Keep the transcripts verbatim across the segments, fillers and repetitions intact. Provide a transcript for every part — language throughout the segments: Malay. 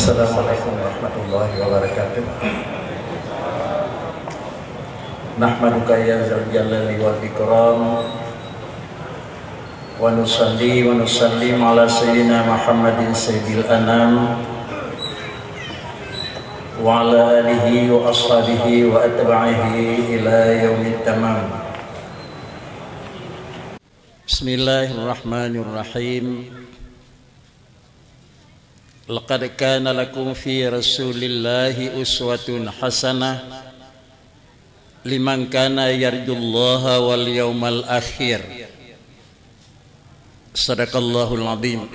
Assalamualaikum warahmatullahi wabarakatuh. Nahmaduka ya dzal jalali wal ikram wa nusalli wa nusallim ala sayyidina Muhammadin sayyidil anam wa ala alihi wa ashabihi wa atba'ihi ila yaumit tamam. Bismillahirrahmanirrahim. Laqad kana lakum fi Rasulillahi uswatun hasanah liman kana yarjullaha wal yawmal akhir. Sadaqallahul azim.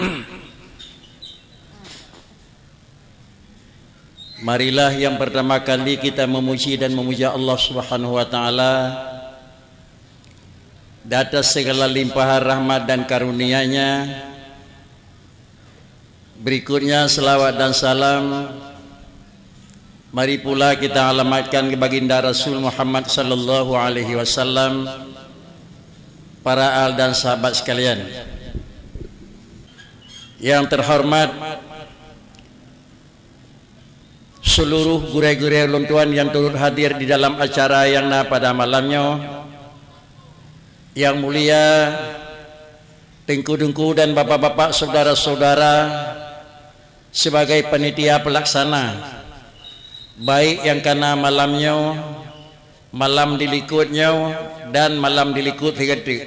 Marilah yang pertama kali kita memuji dan memuja Allah Subhanahu wa taala di atas segala limpahan rahmat dan karunia-Nya. Berikutnya selawat dan salam mari pula kita alamatkan ke baginda Rasul Muhammad sallallahu alaihi wasallam, para al dan sahabat sekalian. Yang terhormat seluruh guru-guru luntuan yang turut hadir di dalam acara yang na pada malamnya. Yang mulia tengku-tengku dan bapak-bapak, saudara-saudara sebagai panitia pelaksana, baik yang kena malamnya, malam dilikutnya, dan malam dilikut tiga-tiga.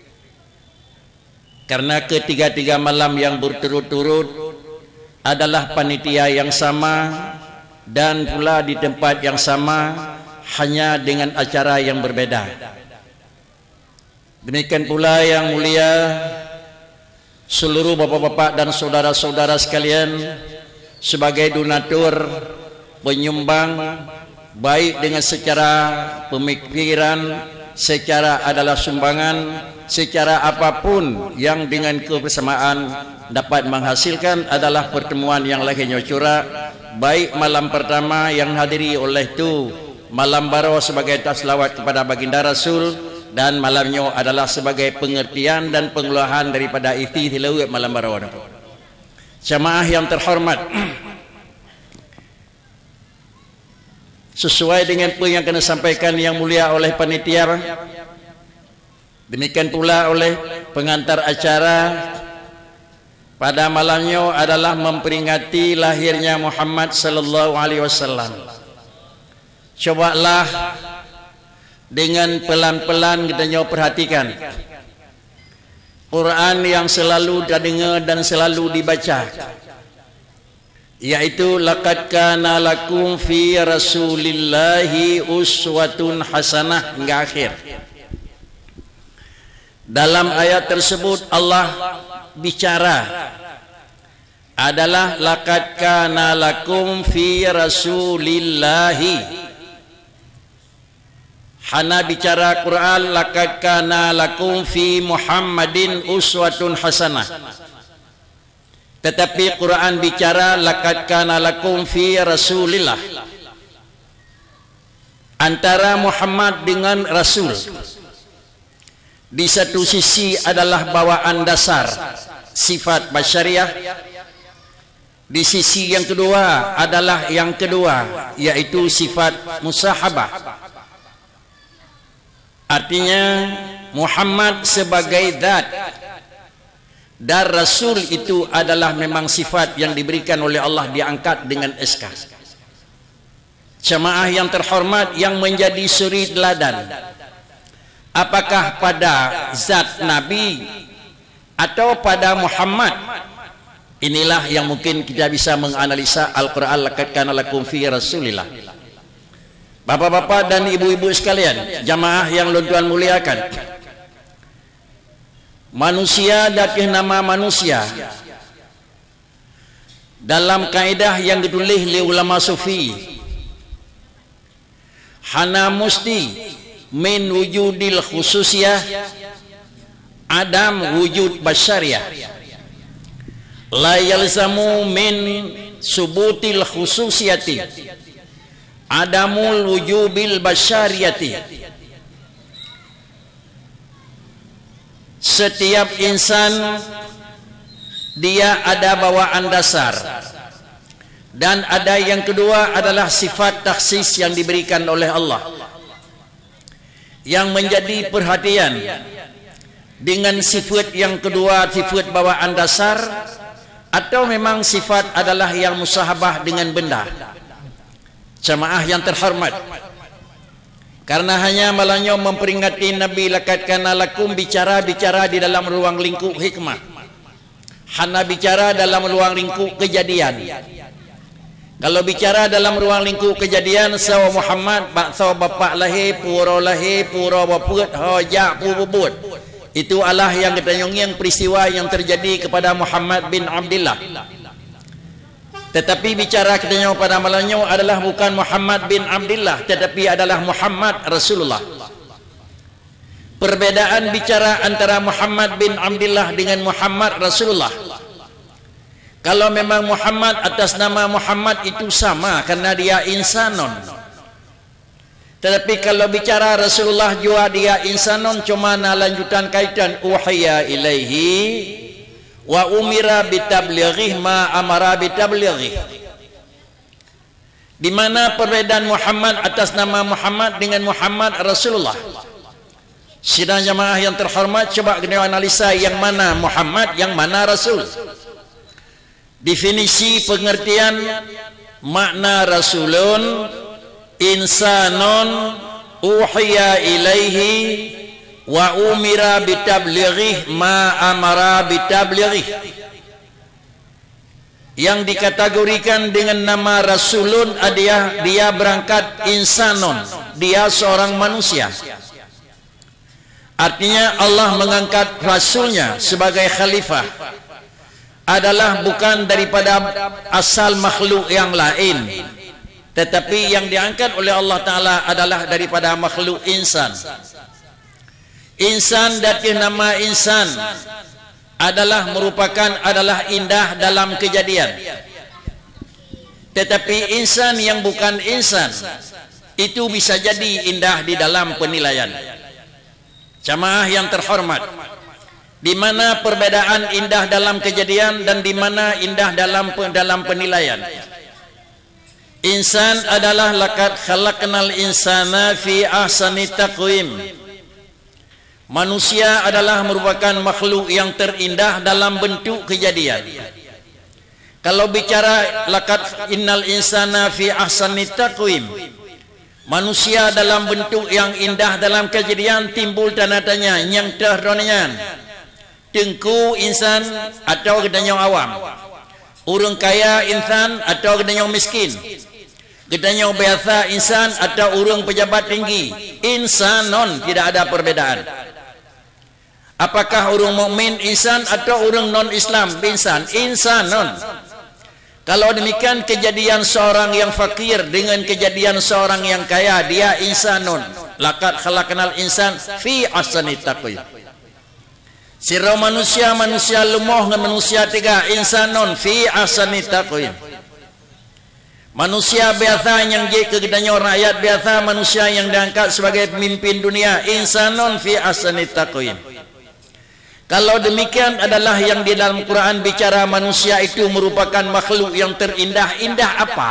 Karena ketiga-tiga malam yang berturut-turut adalah panitia yang sama dan pula di tempat yang sama, hanya dengan acara yang berbeda. Demikian pula yang mulia seluruh bapak-bapak dan saudara-saudara sekalian sebagai donatur, penyumbang, baik dengan secara pemikiran, secara adalah sumbangan, secara apapun yang dengan kebersamaan dapat menghasilkan adalah pertemuan yang lainnya corak. Baik malam pertama yang hadiri oleh itu malam baru sebagai taslawat kepada baginda Rasul, dan malamnya adalah sebagai pengertian dan pengeluaran daripada iti tilawat malam baru. Jamaah yang terhormat, sesuai dengan apa yang kena sampaikan yang mulia oleh panitia, demikian pula oleh pengantar acara, pada malamnya adalah memperingati lahirnya Muhammad sallallahu alaihi wasallam. Cobalah dengan pelan-pelan kita nyawa perhatikan Quran yang selalu kita dengar dan selalu dibaca, yaitu laqad kana lakum fi Rasulillahi uswatun hasanah hingga akhir. Dalam ayat tersebut Allah bicara adalah laqad kana lakum fi Rasulillahi. Hana bicara Quran laqad kana lakum fi Muhammadin uswatun hasanah. Tetapi Quran bicara laqad kana lakum fi Rasulillah. Antara Muhammad dengan Rasul di satu sisi adalah bawaan dasar sifat basyariah, di sisi yang kedua adalah yang kedua, yaitu sifat musahabah. Artinya Muhammad sebagai zat dan Rasul itu adalah memang sifat yang diberikan oleh Allah, diangkat dengan S K. Jemaah yang terhormat yang menjadi suri teladan, apakah pada zat Nabi atau pada Muhammad? Inilah yang mungkin kita bisa menganalisa Al-Quran laqad kana lakum fi Rasulillah. Bapak-bapak dan ibu-ibu sekalian, jamaah yang Tuhan muliakan, manusia dakih nama manusia dalam kaedah yang ditulis oleh ulama sufi, hana musti min wujudil khususiyah adam wujud basyariyah, la yalzamu min subutil khususiyati adamul wujubil basyariyati. Setiap insan dia ada bawaan dasar Dan ada yang kedua adalah sifat taksis yang diberikan oleh Allah, yang menjadi perhatian dengan sifat yang kedua, sifat bawaan dasar, atau memang sifat adalah yang musahabah dengan benda. Jamaah yang terhormat, karena hanya malahnya memperingati Nabi lakat kana lakum, bicara-bicara di dalam ruang lingkup hikmah, hana bicara dalam ruang lingkup kejadian. Kalau bicara dalam ruang lingkup kejadian, sawa Muhammad bakso bapak lahir, pura lahir, pura baput, hojak pububut, itu adalah yang kita yang peristiwa yang terjadi kepada Muhammad bin Abdullah. Tetapi bicara kita pada malamnya adalah bukan Muhammad bin Abdullah, tetapi adalah Muhammad Rasulullah. Perbedaan bicara antara Muhammad bin Abdullah dengan Muhammad Rasulullah, kalau memang Muhammad atas nama Muhammad itu sama karena dia insanon. Tetapi kalau bicara Rasulullah juga dia insanon, cuma lanjutan kaitan uhiya ilaihi wa umira bitablighih ma amara bitablighih. Di mana perbedaan Muhammad atas nama Muhammad dengan Muhammad Rasulullah? Sidang jamaah yang terhormat, coba kita analisa yang mana Muhammad, yang mana Rasul. Definisi pengertian makna Rasulun, insanun uhiya ilaihi wa umira bitablighih ma amara bitablighih. Yang dikategorikan dengan nama Rasulun adalah dia berangkat insanun, dia seorang manusia. Artinya Allah mengangkat Rasulnya sebagai khalifah adalah bukan daripada asal makhluk yang lain, tetapi yang diangkat oleh Allah Ta'ala adalah daripada makhluk insan. Insan dari nama insan adalah merupakan adalah indah dalam kejadian, tetapi insan yang bukan insan itu bisa jadi indah di dalam penilaian. Jamaah yang terhormat, di mana perbedaan indah dalam kejadian dan di mana indah dalam dalam penilaian. Insan adalah laqad khalaqnal insana fi ahsani taqwim. Manusia adalah merupakan makhluk yang terindah dalam bentuk kejadian. Kalau bicara laqad innal insana fi ahsani taqwim, manusia dalam bentuk yang indah dalam kejadian, timbul tanda tanya yang terronyan. Tengku insan atau gedanyong awam, orang kaya insan atau gedanyong miskin, gedanyong biasa insan atau orang pejabat tinggi, insanon, tidak ada perbedaan. Apakah orang mukmin insan atau orang non Islam insan? Insanon. Kalau demikian kejadian seorang yang fakir dengan kejadian seorang yang kaya, dia insanun. Laqad khalaqnal insan fi ahsani taqwim. Sira manusia manusia lemah dengan manusia tiga, insanun fi ahsani taqwim. Manusia biasa yang jadi kegedanyo rakyat biasa, manusia yang diangkat sebagai pemimpin dunia, insanun fi ahsani taqwim. Kalau demikian adalah yang di dalam Quran bicara manusia itu merupakan makhluk yang terindah. Indah apa?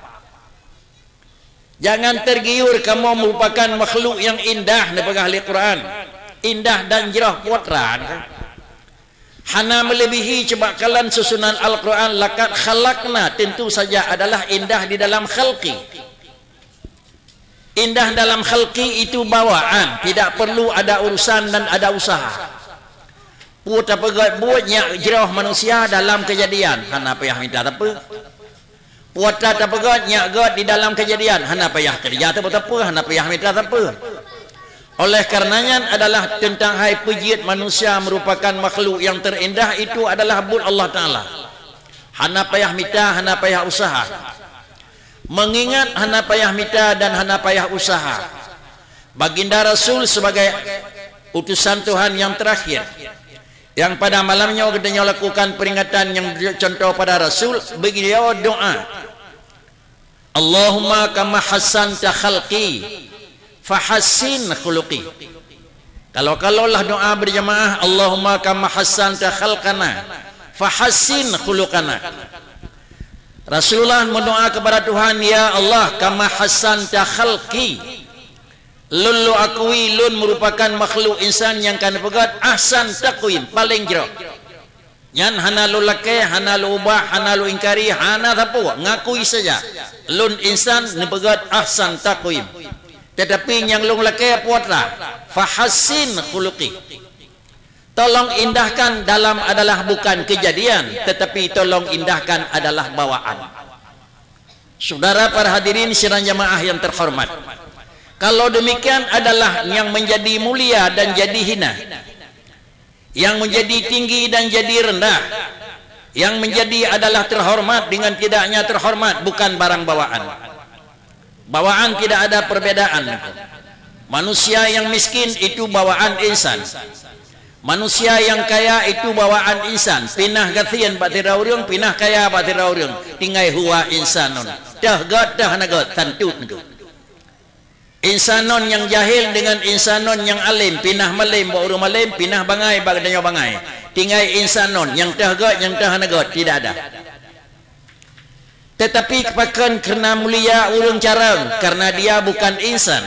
Jangan tergiur kamu merupakan makhluk yang indah daripada ahli Quran. Indah dan jerah puatran. Hana melebihi cebakalan susunan Al-Quran. Laqad khalaqna, tentu saja adalah indah di dalam khalqi. Indah dalam khalqi itu bawaan, tidak perlu ada urusan dan ada usaha. Buat apa buatnya jerah manusia dalam kejadian, hana payah minta apa. Buat apa buatnya god di dalam kejadian, hana payah kerja apa apa, hana payah minta apa. Oleh karenanya adalah tentang hai pujiat manusia merupakan makhluk yang terindah, itu adalah buat Allah Ta'ala. Hana payah minta, hana payah usaha. Mengingat hana payah minta dan hana payah usaha. Baginda Rasul sebagai utusan Tuhan yang terakhir, yang pada malamnya kita lakukan peringatan yang contoh pada Rasul, beliau doa, Allahumma kama hassanta khalqi fahassin khuluqi. Kalau kalaulah doa berjamaah, Allahumma kama hassanta khalqana fahassin khuluqana. Rasulullah mendoa kepada Tuhan, ya Allah, kama hasanta khalqi, lun lu akui lun merupakan makhluk insan yang kan pegat ahsan taqwim, paling jero. Yan hana lu lake, hana lu ubah, hana lu ingkari, hana tapu, ngakui saja. Lun insan ni pegat ahsan taqwim. Tetapi yang lu lake puatlah, fahassin khuluqi. Tolong indahkan dalam adalah bukan kejadian, tetapi tolong indahkan adalah bawaan. Saudara para hadirin sidang jamaah yang terhormat, kalau demikian adalah yang menjadi mulia dan jadi hina, yang menjadi tinggi dan jadi rendah, yang menjadi adalah terhormat dengan tidaknya terhormat, bukan barang bawaan. Bawaan tidak ada perbedaan. Manusia yang miskin itu bawaan insan, manusia yang kaya itu bawaan insan. Pinah gatian batira urang, pinah kaya batira urang, tinggai huwa insanun. Dah gat dah nagot tantut nagot. Insanun yang jahil dengan insanun yang alim, pinah malim ba urang malim, pinah bangai ba danyo bangai. Tinggai insanun yang dah gat yang dah nagot, tidak ada. Tetapi pakan kerana mulia urang carang, karena dia bukan insan.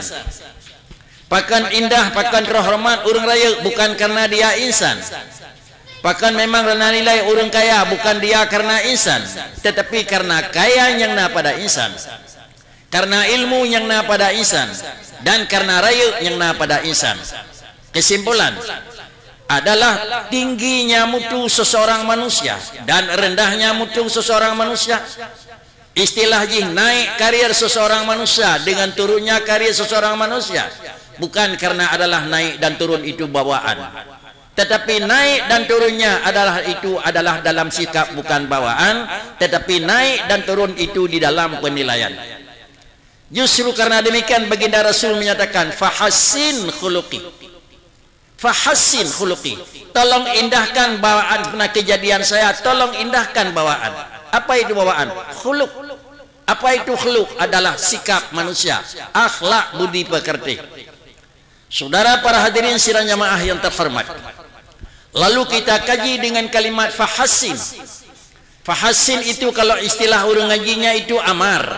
Pakan indah, pakan terhormat urang raya, bukan karena dia insan. Pakan memang rena nilai urang kaya, bukan dia karena insan, tetapi karena kaya yang na pada insan, karena ilmu yang na pada insan, dan karena raya yang na pada insan. Kesimpulan adalah tingginya mutu seseorang manusia dan rendahnya mutu seseorang manusia. Istilah jih naik karier seseorang manusia dengan turunnya karier seseorang manusia, bukan karena adalah naik dan turun itu bawaan, tetapi naik dan turunnya adalah itu adalah dalam sikap, bukan bawaan, tetapi naik dan turun itu di dalam penilaian. Justru karena demikian baginda Rasul menyatakan fahassin khuluqi, fahassin khuluqi, tolong indahkan bawaan. Pernah kejadian saya, tolong indahkan bawaan. Apa itu bawaan? Khuluq. Apa itu khuluq? Adalah sikap manusia, akhlak, budi pekerti. Saudara para hadirin sidang jamaah yang terhormat, lalu kita kaji dengan kalimat fahassin. Fahassin itu kalau istilah urang ngajinya itu amar.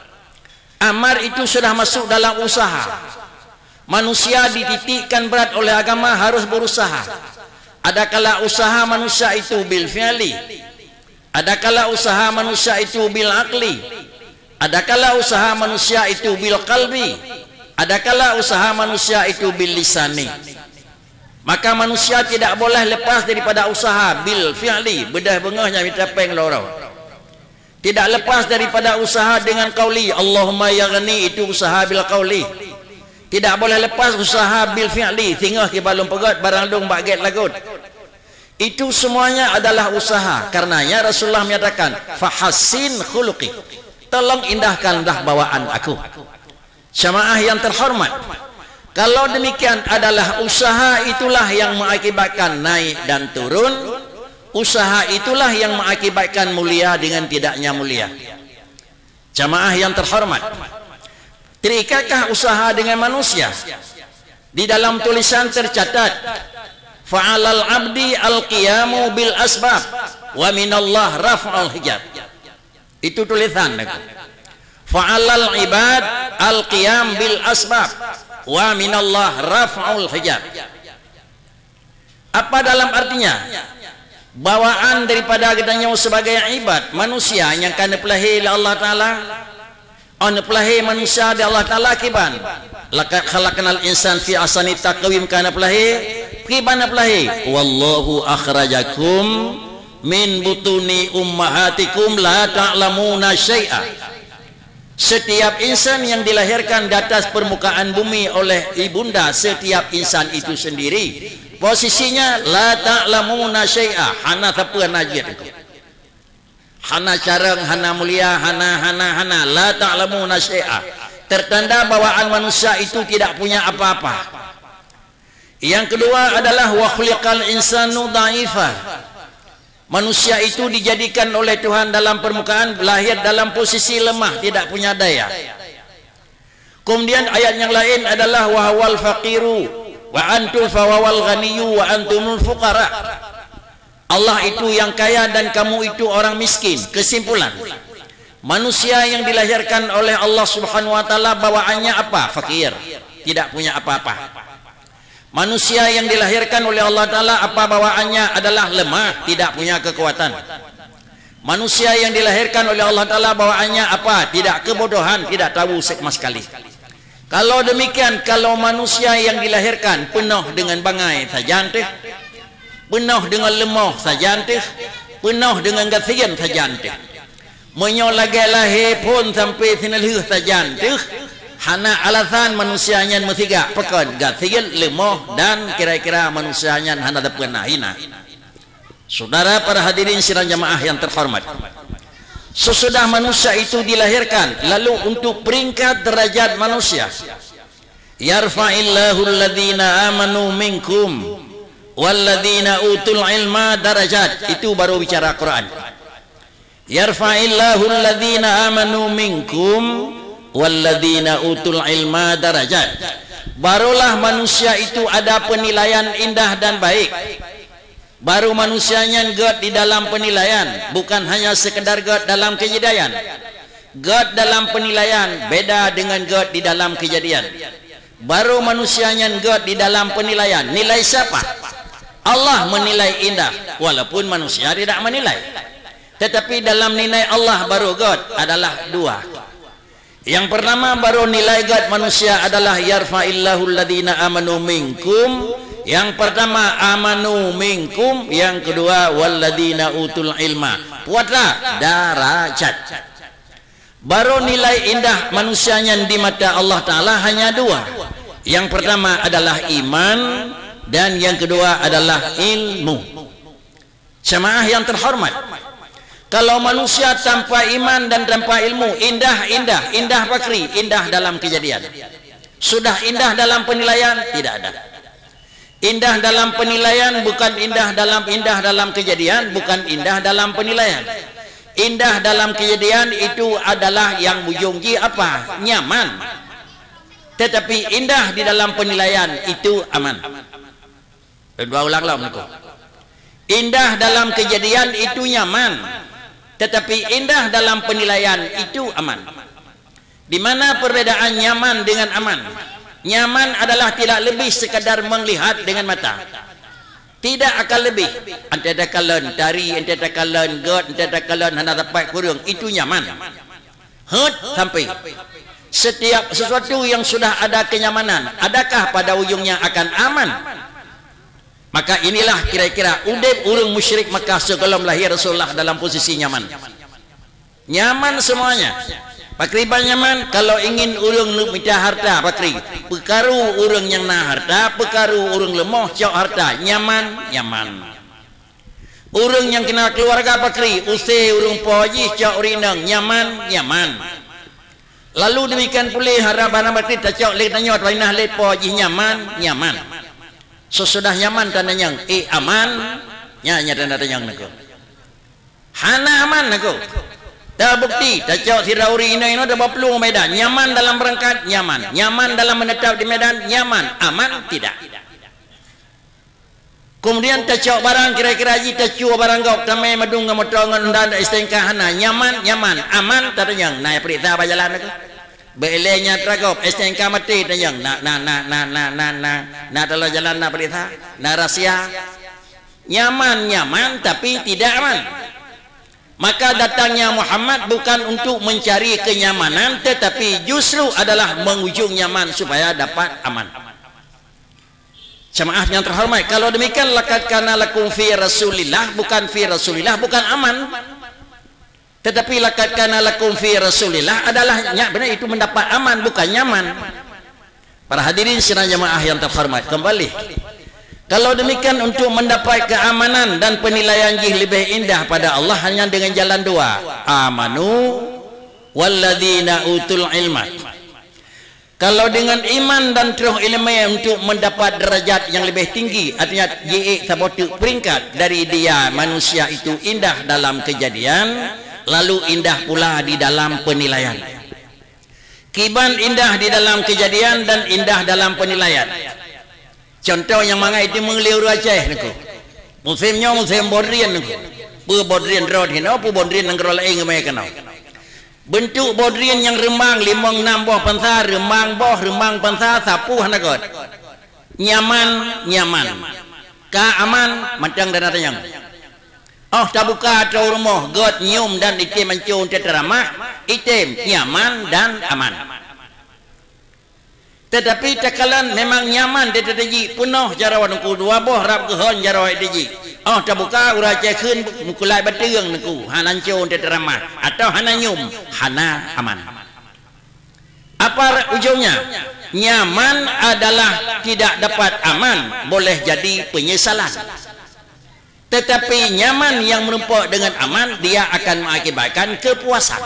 Amar itu sudah masuk dalam usaha. Manusia dititikkan berat oleh agama harus berusaha. Adakala usaha manusia itu bil fi'li, adakala usaha manusia itu bil aqli, adakala usaha manusia itu bil qalbi, adakala usaha manusia itu bil lisani. Maka manusia tidak boleh lepas daripada usaha bil fi'li, bedah bengahnya minta peng lorong. Tidak lepas daripada usaha dengan qauli, Allahumma ya ghani, itu usaha bil qauli. Tidak boleh lepas usaha bil fi'li, tingah ke balung pegat barang dong baget lagut. Itu semuanya adalah usaha. Karenanya Rasulullah menyatakan fahassin khuluqi, tolong indahkanlah bawaan aku. Jamaah yang terhormat, kalau demikian adalah usaha itulah yang mengakibatkan naik dan turun. Usaha itulah yang mengakibatkan mulia dengan tidaknya mulia. Jamaah yang terhormat, terikatkah usaha dengan manusia? Di dalam tulisan tercatat fa'alal abdi al-qiyamu bil asbab wa minallah raf'ul hijab. Itu tulisan aku. Fa'alal ibad al-qiyam bil asbab wa minallah raf'ul hijab. Apa dalam artinya? Bawaan daripada katanya sebagai ibad manusia yang kan dipelahi oleh Allah Ta'ala. On pelahi manusia di Allah Ta'ala kiban. Laqad khalaqnal insan fi ahsani taqwim, kana pelahi kiban pelahi. Wallahu akhrajakum min butuni ummahatikum la ta'lamuna syai'a. Setiap insan yang dilahirkan di atas permukaan bumi oleh ibunda, setiap insan itu sendiri posisinya la ta'lamuna syai'a, hana tapuan najid itu, hana carang, hana mulia, hana hana hana la ta'lamuna syai'a. Tertanda bawaan manusia itu tidak punya apa-apa. Yang kedua adalah wa khuliqal insanu dha'ifa. Manusia itu dijadikan oleh Tuhan dalam permukaan lahir dalam posisi lemah, tidak punya daya. Kemudian ayat yang lain adalah wa hawal faqiru wa antul fawawal ghaniyyu wa antumul fuqara. Allah itu yang kaya dan kamu itu orang miskin. Kesimpulan, Manusia yang dilahirkan oleh Allah Subhanahu wa taala bawaannya apa? Fakir, tidak punya apa-apa. Manusia yang dilahirkan oleh Allah taala apa bawaannya? Adalah lemah, tidak punya kekuatan. Manusia yang dilahirkan oleh Allah taala bawaannya apa? Tidak kebodohan, tidak tahu sama sekali. Kalau demikian, kalau manusia yang dilahirkan penuh dengan bangai saja antih, penuh dengan lemah saja antih, penuh dengan gasian saja antih, menyo lagi lahir pun sampai sinalih saja antih, hana alasan manusianya mestiga pekan gasian lemah dan kira-kira manusianya hana dapat hina. Saudara para hadirin sidang jamaah yang terhormat, sesudah manusia itu dilahirkan, lalu untuk peringkat derajat manusia, yarfa'illahu alladhina amanu minkum walladhina utul ilma darajat, itu baru bicara Quran. Yarfa'illahu alladhina amanu minkum walladhina utul ilma darajat, barulah manusia itu ada penilaian indah dan baik. Baru manusianya God di dalam penilaian, bukan hanya sekedar God dalam kejadian. God dalam penilaian beda dengan God di dalam kejadian. Baru manusianya God di dalam penilaian. Nilai siapa? Allah menilai indah, walaupun manusia tidak menilai. Tetapi dalam nilai Allah baru God adalah dua. Yang pertama baru nilai God manusia adalah yarfa'illahu alladhina amanu minkum. Yang pertama amanu minkum, yang kedua walladina utul ilma. Buatlah darajat. Baru nilai indah manusianya di mata Allah Ta'ala hanya dua. Yang pertama adalah iman, dan yang kedua adalah ilmu. Jemaah yang terhormat, kalau manusia tanpa iman dan tanpa ilmu, indah, indah, indah pakri, indah dalam kejadian. Sudah indah dalam penilaian, tidak ada. Indah dalam penilaian bukan indah dalam indah dalam kejadian, bukan indah dalam penilaian. Indah dalam kejadian itu adalah yang ujungnya apa? Nyaman. Tetapi indah di dalam penilaian itu aman. Dua ulang lah menurutku. Indah dalam kejadian itu nyaman, tetapi indah dalam penilaian itu aman. Di mana perbedaan nyaman dengan aman? Nyaman adalah tidak lebih sekadar melihat dengan mata, tidak akan lebih. Ante dakalan dari, ante dakalan god, ante dakalan hana dapat kurung, itu nyaman. Hut sampai setiap sesuatu yang sudah ada kenyamanan, adakah pada ujungnya akan aman? Maka inilah kira-kira udip urang musyrik Makkah sebelum lahir Rasulullah dalam posisi nyaman. Nyaman semuanya. Pakriban nyaman. Kalau ingin urang minta harta, pakri pekaru urang yang na harta, pekaru urang lemah cok harta, nyaman, nyaman. Urang yang kena keluarga, pakri usai urang poji cok rinang, nyaman, nyaman. Lalu demikian pula harapan pakri tak cok lek tanya wainah lek poji, nyaman, nyaman. Sesudah nyaman tandanya eh aman, nya tanda tanya naku. Hana aman naku. Dah bukti, dah cok sirauri ini ini dah berpeluang medan. Nyaman dalam berangkat, nyaman. Nyaman dalam menetap di medan, nyaman. Aman, tidak. Kemudian tak cok barang kira-kira ji tak cua barang kau tamai madung ngamotongan dan istengkah hana. Nyaman, nyaman. Aman, tak tanya. Nah, perintah berjalan naku. Belenya teragop, istengkah mati tanya. Nah, nah, nah, nah, nah, nah, nah. Nah, dalam jalan nak perintah. Nah, rahsia. Nyaman, nyaman, tapi tidak aman. Maka datangnya Muhammad bukan untuk mencari kenyamanan, tetapi justru adalah mengujung nyaman supaya dapat aman. Jemaah yang terhormat, kalau demikian laqad kana lakum fi Rasulillah, bukan fi Rasulillah, bukan aman, tetapi laqad kana lakum fi Rasulillah adalah benar itu mendapat aman, bukan nyaman. Para hadirin sidang jemaah yang terhormat, kembali. Kalau demikian untuk mendapat keamanan dan penilaian yang lebih indah pada Allah hanya dengan jalan dua. Amanu walladzina utul ilma. Kalau dengan iman dan terus ilmu untuk mendapat derajat yang lebih tinggi, artinya ye sabotu peringkat dari dia manusia itu indah dalam kejadian, lalu indah pula di dalam penilaian. Kiban indah di dalam kejadian dan indah dalam penilaian. Contoh yang mana itu mengliur Aceh niku. Musimnya musim bodrian niku. Pu bodrian road hino, pu bodrian nang rola ing me kana. bentuk bodrian yang remang limang enam buah pansa remang boh remang pansa sapu hana god nyaman nyaman ka aman macam dan ada yang oh tak buka atau rumah god nyium dan itim mencium teteramah itim nyaman dan aman. Tetapi takalan memang nyaman dia terdeji penuh jarawan ku dua boh rap kehon jarawan deji oh tak buka urai cekeun mukulai bateung nengku hanan cium teteramah atau hana nyum hana aman. Apa ujungnya? Nyaman adalah tidak dapat aman, boleh jadi penyesalan. Tetapi nyaman yang merumpuk dengan aman, dia akan mengakibatkan kepuasan.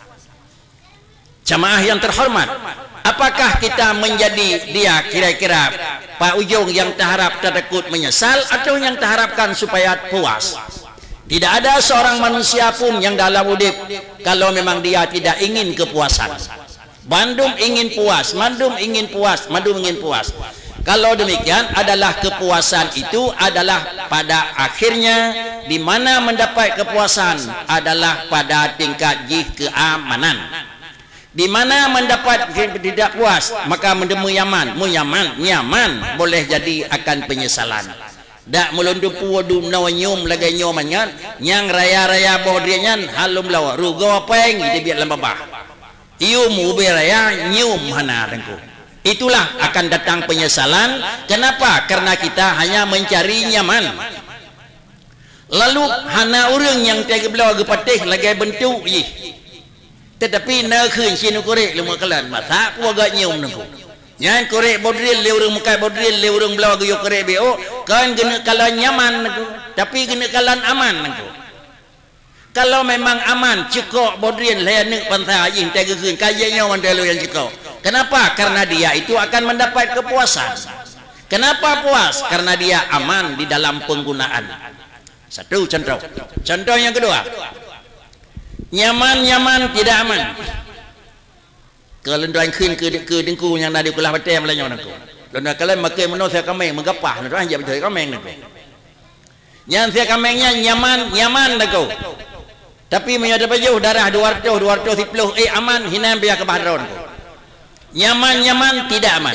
Jamaah yang terhormat, apakah kita menjadi dia kira-kira Pak Ujung yang terharap tertakut menyesal atau yang terharapkan supaya puas? Tidak ada seorang manusia pun yang dalam hidup kalau memang dia tidak ingin kepuasan. Bandung ingin puas, Mandum ingin puas, Mandum ingin puas. Kalau demikian adalah kepuasan itu adalah pada akhirnya di mana mendapat kepuasan adalah pada tingkat jih keamanan. Di mana mendapat tidak puas maka mendemu yaman, mu yaman, nyaman boleh jadi akan penyesalan. Dak melundu puwadu nawanyum lagi nyomangan nyang raya-raya bodrianyan halum lawa rugo peng itu biar lembabah. Iu mu beraya nyum hana dengku. Itulah akan datang penyesalan. Kenapa? Karena kita hanya mencari nyaman. Lalu hana orang yang tiga belah gepatih lagi bentuk ih. Tetapi na khun sinu korek lemu kalan mata ku agak nyum nengku. Nyan korek bodril le urang mukai bodril le urang belah geyo korek beo kan gena kalan nyaman nengku. Tapi gena kalan aman nengku. Kalau memang aman cukup bodril layanek pantai ajin tiga khun kayanya wan dalu yang cukup. Kenapa? Karena dia itu akan mendapat kepuasan. Kenapa puas? Karena dia aman di dalam penggunaan. Satu contoh. Contoh yang kedua. Nyaman-nyaman tidak aman. Kalau tuan khun ke ke dengku yang nadi kulah batem lain orang ku. Lalu kalau makan menu saya kameng megapah tuan dia betul kameng tu. Yang saya kamengnya nyaman nyaman tu. Tapi menyada baju darah dua ratus dua ratus sepuluh eh aman hinan biar ke bahron. Nyaman-nyaman tidak aman.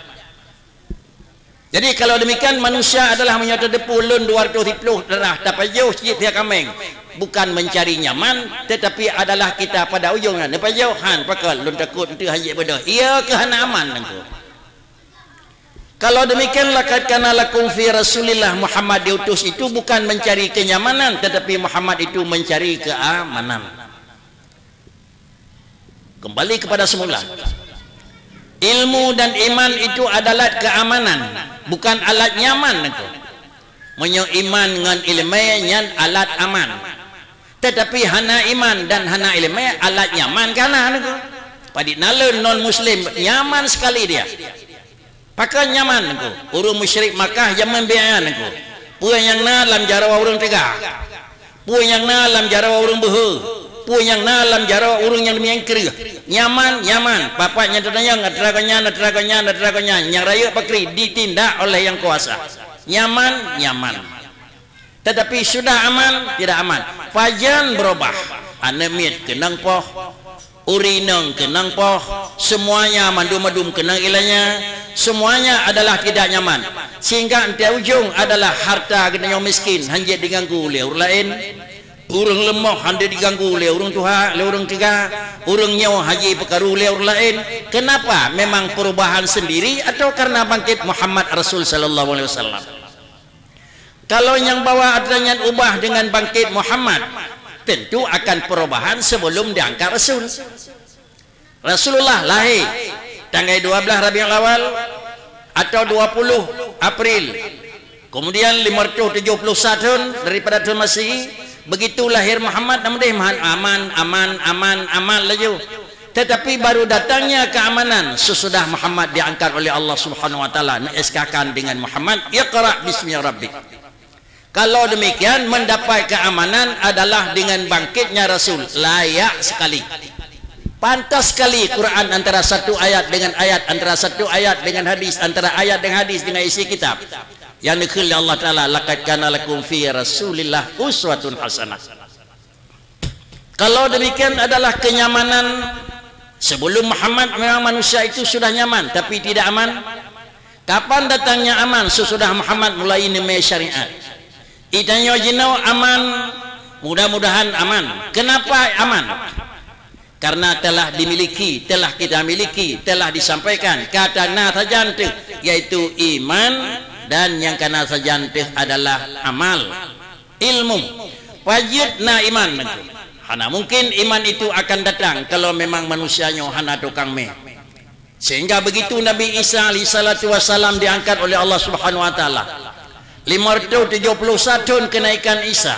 Jadi kalau demikian manusia adalah menyata depulun dua ratus sepuluh darah tapi jauh sikit dia kameng. Bukan mencari nyaman tetapi adalah kita pada ujungnya depa jauhan pakal lun takut nanti haji bedah. Ia kehana aman nangku. Kalau demikian laqad kana lakum fi Rasulillah Muhammad diutus itu bukan mencari kenyamanan tetapi Muhammad itu mencari keamanan. Kembali kepada semula. Ilmu dan iman itu adalah keamanan, bukan alat nyaman nangku. Menyo iman dengan ilmu nyan alat aman. Tetapi hana iman dan hana ilmu alat nyaman kana nangku. Padi nalun non muslim nyaman sekali dia. Pakai nyaman nangku. Urang musyrik Makkah zaman biaya nangku. Puan yang na lam jarawa urang tegah. Puan yang na lam jarawa urang behe. Puan yang na lam jarawa urang yang demiang kerih. Nyaman nyaman. Bapaknya tanya ngatraganya natraganya natraganya yang raya pakri ditindak oleh yang kuasa. Nyaman nyaman. Tetapi sudah aman tidak aman. Fajan berubah. Anemit kenang poh. Urinang kenang poh. Semuanya madum-madum kenang ilanya. Semuanya adalah tidak nyaman. Sehingga nanti ujung adalah harta genayong miskin. Hanjit diganggu oleh orang lain. Urang lemah hanjit diganggu oleh orang tuha, oleh orang tiga. Urang nyawa haji pekaru oleh orang lain. Kenapa? Memang perubahan sendiri atau karena bangkit Muhammad Rasul sallallahu alaihi wasallam? Kalau yang bawa adanya ubah dengan bangkit Muhammad, tentu akan perubahan sebelum diangkat Rasul. Rasulullah lahir tanggal dua belas Rabiul Awal atau dua puluh April. Kemudian lima ratus tujuh puluh satu daripada tahun Masehi, begitu lahir Muhammad namun aman aman aman aman laju. Tetapi baru datangnya keamanan sesudah Muhammad diangkat oleh Allah Subhanahu wa taala, naeskakan dengan Muhammad, Iqra bismi rabbik. Kalau demikian mendapat keamanan adalah dengan bangkitnya Rasul. Layak sekali. Pantas sekali Quran antara satu ayat dengan ayat, antara satu ayat dengan hadis, antara ayat dengan hadis dengan isi kitab. Yang dikil Allah Ta'ala, laqad kana lakum fi Rasulillah uswatun hasanah. Kalau demikian adalah kenyamanan sebelum Muhammad. Memang manusia itu sudah nyaman tapi tidak aman. Kapan datangnya aman? Sesudah Muhammad mulai nemai syariat. Itanya jinau aman, mudah-mudahan aman. Kenapa aman? Karena telah dimiliki, telah kita miliki, telah disampaikan kata nasa jantik, yaitu iman, dan yang kana sajantik adalah amal, ilmu. Wajib na iman. Hana mungkin iman itu akan datang kalau memang manusianya hana tukang meh. Sehingga begitu Nabi Isa alaihi salatu wasalam diangkat oleh Allah Subhanahu wa taala. lima ratus tujuh puluh satu kenaikan Isa.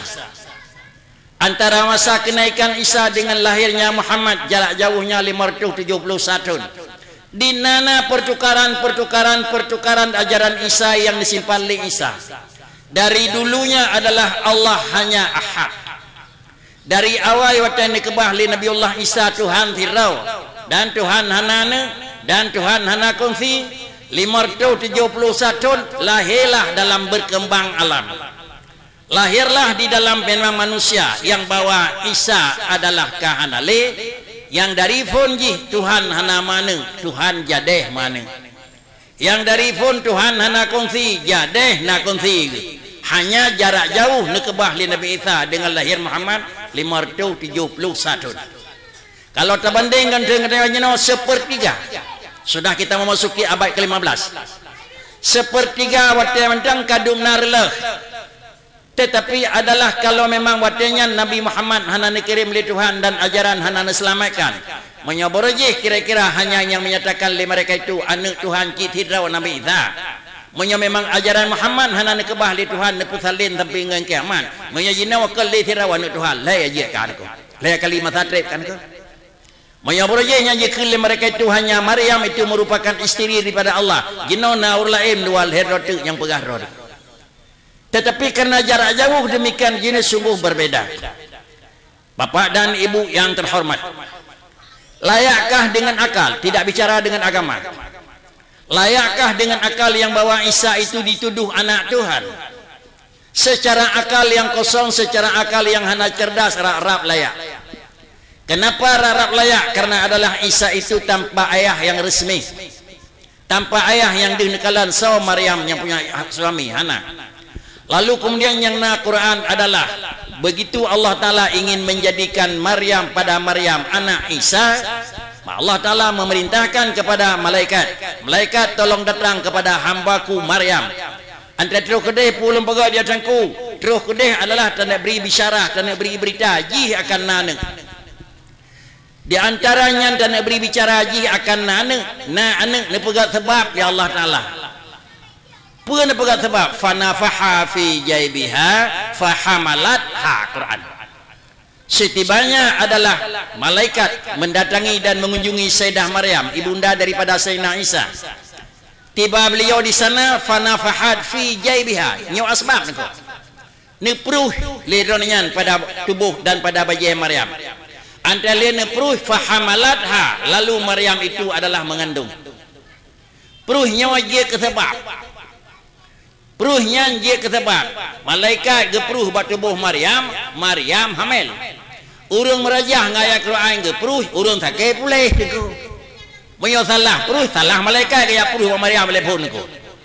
Antara masa kenaikan Isa dengan lahirnya Muhammad jarak jauhnya lima ratus tujuh puluh satu. Di mana pertukaran-pertukaran pertukaran ajaran Isa yang disimpan oleh Isa. Dari dulunya adalah Allah hanya Ahad. Dari awal waktu dikebah oleh Nabiullah Isa Tuhan Firau dan Tuhan Hanana dan Tuhan Hana Kunfi. lima ratus tujuh puluh satu lahirlah dalam berkembang alam. Lahirlah di dalam memang manusia yang bawa Isa adalah kahanale, yang dari funji Tuhan hana mana, Tuhan jadeh mana. Yang dari fun Tuhan hana kunsi jadeh na kunsi. Hanya jarak jauh nekebah li Nabi Isa dengan lahir Muhammad lima ratus tujuh puluh satu. Kalau terbandingkan dengan sepertiga, sudah kita memasuki abad ke lima belas. Sepertiga waktu yang mentang kadum narleh. Tetapi adalah kalau memang waktunya Nabi Muhammad hana dikirim oleh Tuhan dan ajaran hana diselamatkan. Menyoborojih kira-kira hanya yang menyatakan oleh mereka itu anak Tuhan Cithidra Nabi Isa. Menyo memang ajaran Muhammad hana nekebah oleh Tuhan nepusalin sampai dengan kiamat. Menyajina wakal oleh Cithidra anak Tuhan. Lai ajikan aku. Lai kalimat satrib kan aku. Menyaburajihnya jika mereka itu hanya Maryam itu merupakan isteri daripada Allah. Jinona urlaim dual herotik yang pegah rodik. Tetapi karena jarak jauh demikian jenis sungguh berbeda. Bapak dan ibu yang terhormat, layakkah dengan akal? Tidak bicara dengan agama. Layakkah dengan akal yang bawa Isa itu dituduh anak Tuhan? Secara akal yang kosong, secara akal yang hana cerdas, rap-rap layak. Kenapa rarap layak? Karena adalah Isa itu tanpa ayah yang resmi, tanpa ayah yang dinekalan saw Maryam yang punya suami Hana. Lalu kemudian yang na Quran adalah begitu Allah Ta'ala ingin menjadikan Maryam pada Maryam anak Isa, Allah Ta'ala memerintahkan kepada malaikat, malaikat tolong datang kepada hambaku Maryam. Antara terus kedai pulang pegawai dia tangku, terus kedai adalah tanda beri bisyarah, tanda beri berita jih akan nana. Di antaranya tanda beri bicara jih akan nana, na anak ni pegat sebab ya Allah Ta'ala. Pun pegat sebab fanafaha fi jaibiha fahamalat ha Quran. Setibanya adalah malaikat mendatangi dan mengunjungi Sayyidah Maryam, ibunda daripada Sayyidina Isa. Tiba beliau di sana fanafahat fi jaibiha. Nyo asbab niko. Nepruh lironyan pada tubuh dan pada baju Maryam. Antara nepruh fahamalat ha, lalu Maryam itu adalah mengandung. Pruhnya wajib ke sebab. Pruhnya dia ke sebab malaikat gepruh bat tubuh Maryam, Maryam hamil. Urang merajah ngaya Quran gepruh, urang sakit pulih niku. Menyo salah pruh, salah malaikat gaya pruh Maryam boleh pun niku.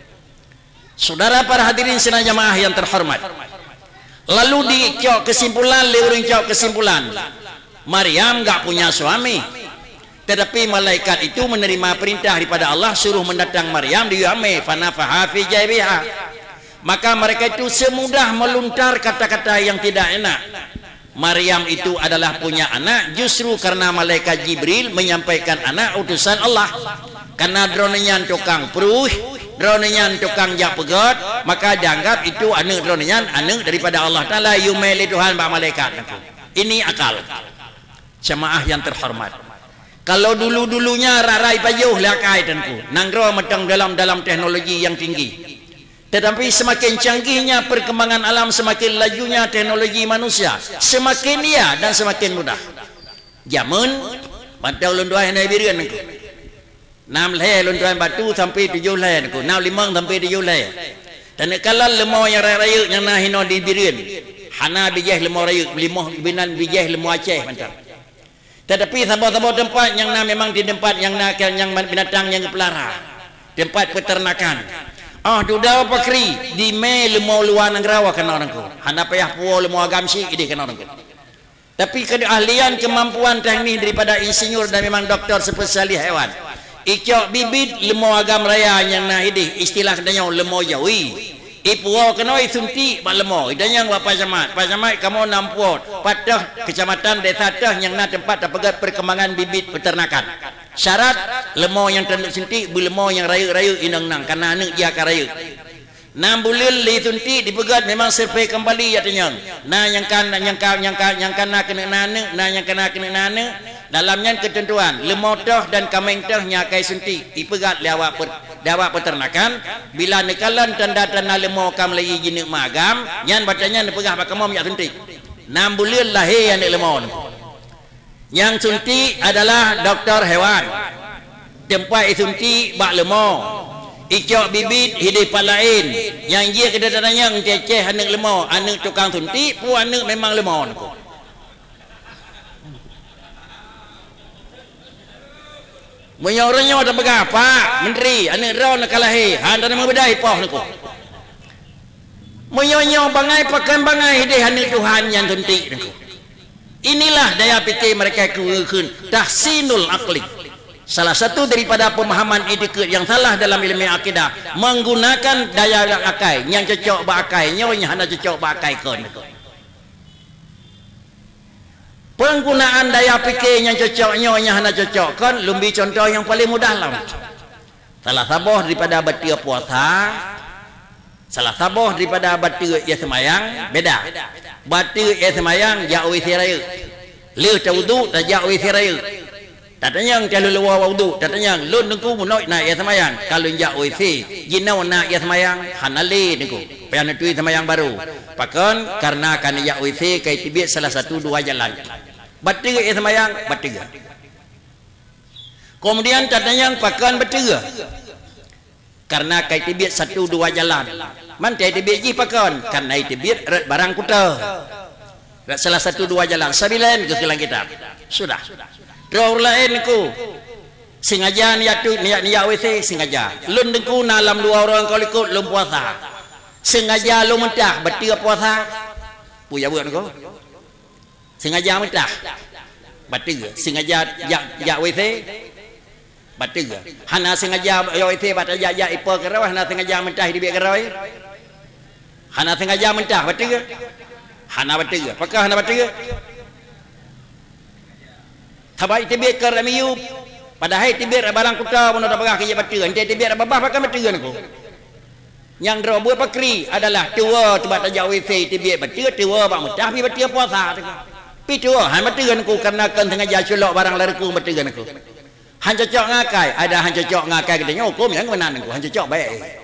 Saudara para hadirin sidang jamaah yang terhormat. Lalu dicok kesimpulan, urang cok kesimpulan. Maryam enggak punya suami. Tetapi malaikat itu menerima perintah daripada Allah suruh mendatang Maryam di Yame fanafaha fi jaibiha. Maka mereka itu semudah meluntar kata-kata yang tidak enak. Maryam itu adalah punya anak justru karena malaikat Jibril menyampaikan anak utusan Allah. Karena dronenyan tukang peruh, dronenyan tukang jak pegat, maka dianggap itu anak dronenyan anak daripada Allah Ta'ala yumeli Tuhan bak malaikat. Ini akal. Jemaah yang terhormat. Kalau dulu-dulunya rarai pajuh lakai tentu nanggro metang dalam dalam teknologi yang tinggi. Tetapi semakin canggihnya perkembangan alam, semakin lajunya teknologi manusia, semakin dia dan semakin mudah. Jamun pada ulun dua hendak birian aku. Enam leh ulun dua batu sampai tujuh leh aku. Enam lima sampai tujuh leh. Dan kalau lemau yang raya yang nah hino di birian, hana bijih lemah raya limah binan bijih lemah Aceh mantap. Tetapi sabar-sabar tempat yang na memang di tempat yang na yang binatang yang pelara, tempat peternakan. Ah duda pakri di me lemah luar negara kena orang ku. Hana payah puo lemah agamsi ide kena orang ku. Tapi keahlian kemampuan teknik daripada insinyur dan memang doktor spesialis hewan. Ikok bibit lemah agam raya yang na ide istilah kedanya lemah Jawi. Ipuo kena isunti bak lemah. Idanya bapa jamat. Pak jamat kamu nampot. Patah kecamatan desa tah yang na tempat terpegat perkembangan bibit peternakan. Syarat lemah yang tanduk sunti bu lemah yang raya-raya inang nang karena anak dia akan raya. Enam bulan disunti dipegat memang survei kembali katanya. Nah yang kan yang kan yang kan yang kana kena nana, nah yang kana kena nana. Dalamnya ketentuan lemah tah dan kambing tah nyakai sunti dipegat lewat per, lewat peternakan. Bila nekalan tanda-tanda lemah kam lagi jenis magam, nyan bacanya dipegah pakai minyak sunti. Enam bulan lahir yang lemah. Yang sunti adalah doktor hewan. Tempat sunti bak lemah. Ikok bibit hidup lain. Yang dia kedatangannya ngececeh anak lemah, anak tukang sunti, pu anak memang lemah. Menyoranya ada pegang Pak Menteri anak raw nak kalahi handa nama bedai poh niku. Menyoranya bangai pakan bangai hidup anak Tuhan yang sunti niku. Inilah daya fikir mereka keun tahsinul aqli. Salah satu daripada pemahaman etiket yang salah dalam ilmu akidah menggunakan daya akal yang cocok bakai nyonya hanya cocok bakai kon. Penggunaan daya fikir yang cocok nyonya hanya cocok kon lumbi contoh yang paling mudah lah. Salah saboh daripada batia puasa, salah saboh daripada batia ia semayang beda. Batia ia semayang jauh siraya. Leu tawudu tak jauh siraya. Tatanya kalau luar wudu, tatanya lun nengku munoi na ya semayang. Kalau jak O C, jinau na ya semayang hanali nengku. Payah netui semayang baru. Pakan karena kan ya O C kai tibit salah satu dua jalan. Batiga ya semayang, batiga. Kemudian tatanya pakan batiga. Karena kai tibit satu dua jalan. Man tai tibit ji pakan karena tibit barang kuta. Salah satu dua jalan. Sabilan ke kilang kita. Sudah. Kau lain ku sengaja niat tu niat niat W C sengaja. Lun dengku nalam dua orang kau ikut lum puasa. Sengaja lu mentah betul puasa. Puya buat kau. Sengaja mentah. Betul. Sengaja jak jak W C. Betul. Hana sengaja W C baca jak jak ipa kerau. Hana sengaja mentah di biar kerau. Hana sengaja mentah betul. Hana betul. Apakah hana betul? Tabai tibir ke ramiu padahal tibir barang kuta pun ada berah kerja batu ente tibir babah pakai batu aku yang dro buat pakri adalah tua tempat tajak W C tibir batu tua bak mudah pi batu puasa pi tua han batu aku karena kan sengaja colok barang lariku batu aku han cocok ngakai ada han cocok ngakai katanya hukum yang menan aku han cocok baik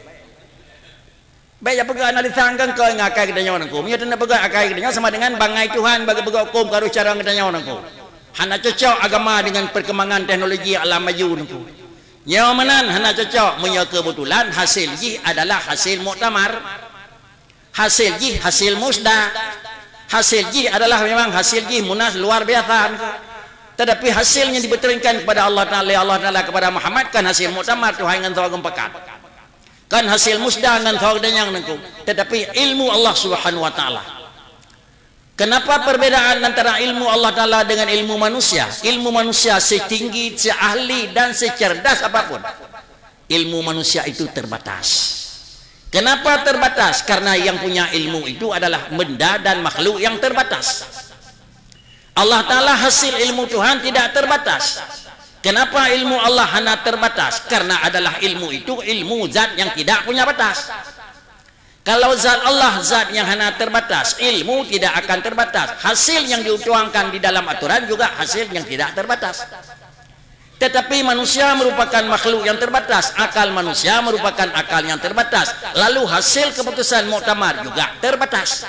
baik apa gak analisa kan kau ngakai katanya aku dia tanda pegang akai katanya sama dengan bangai Tuhan bagi pegang hukum karo cara katanya aku. Hana cocok agama dengan perkembangan teknologi alam maju niku. Nyawa manan hana cocok punya kebetulan hasil ji adalah hasil muktamar. Hasil ji hasil musda. Hasil ji adalah memang hasil ji munas luar biasa niku. Tetapi hasilnya dibetulkan kepada Allah Taala Allah Taala kepada Muhammad kan hasil muktamar Tuhan ngan tahu pekat. Kan hasil musda ngan tahu denyang niku. Tetapi ilmu Allah Subhanahu wa taala. Kenapa perbedaan antara ilmu Allah Ta'ala dengan ilmu manusia? Ilmu manusia setinggi, seahli dan secerdas apapun. Ilmu manusia itu terbatas. Kenapa terbatas? Karena yang punya ilmu itu adalah benda dan makhluk yang terbatas. Allah Ta'ala hasil ilmu Tuhan tidak terbatas. Kenapa ilmu Allah hanya terbatas? Karena adalah ilmu itu ilmu zat yang tidak punya batas. Kalau zat Allah zat yang hanya terbatas, ilmu tidak akan terbatas. Hasil yang dituangkan di dalam aturan juga hasil yang tidak terbatas. Tetapi manusia merupakan makhluk yang terbatas, akal manusia merupakan akal yang terbatas. Lalu hasil keputusan muktamar juga terbatas.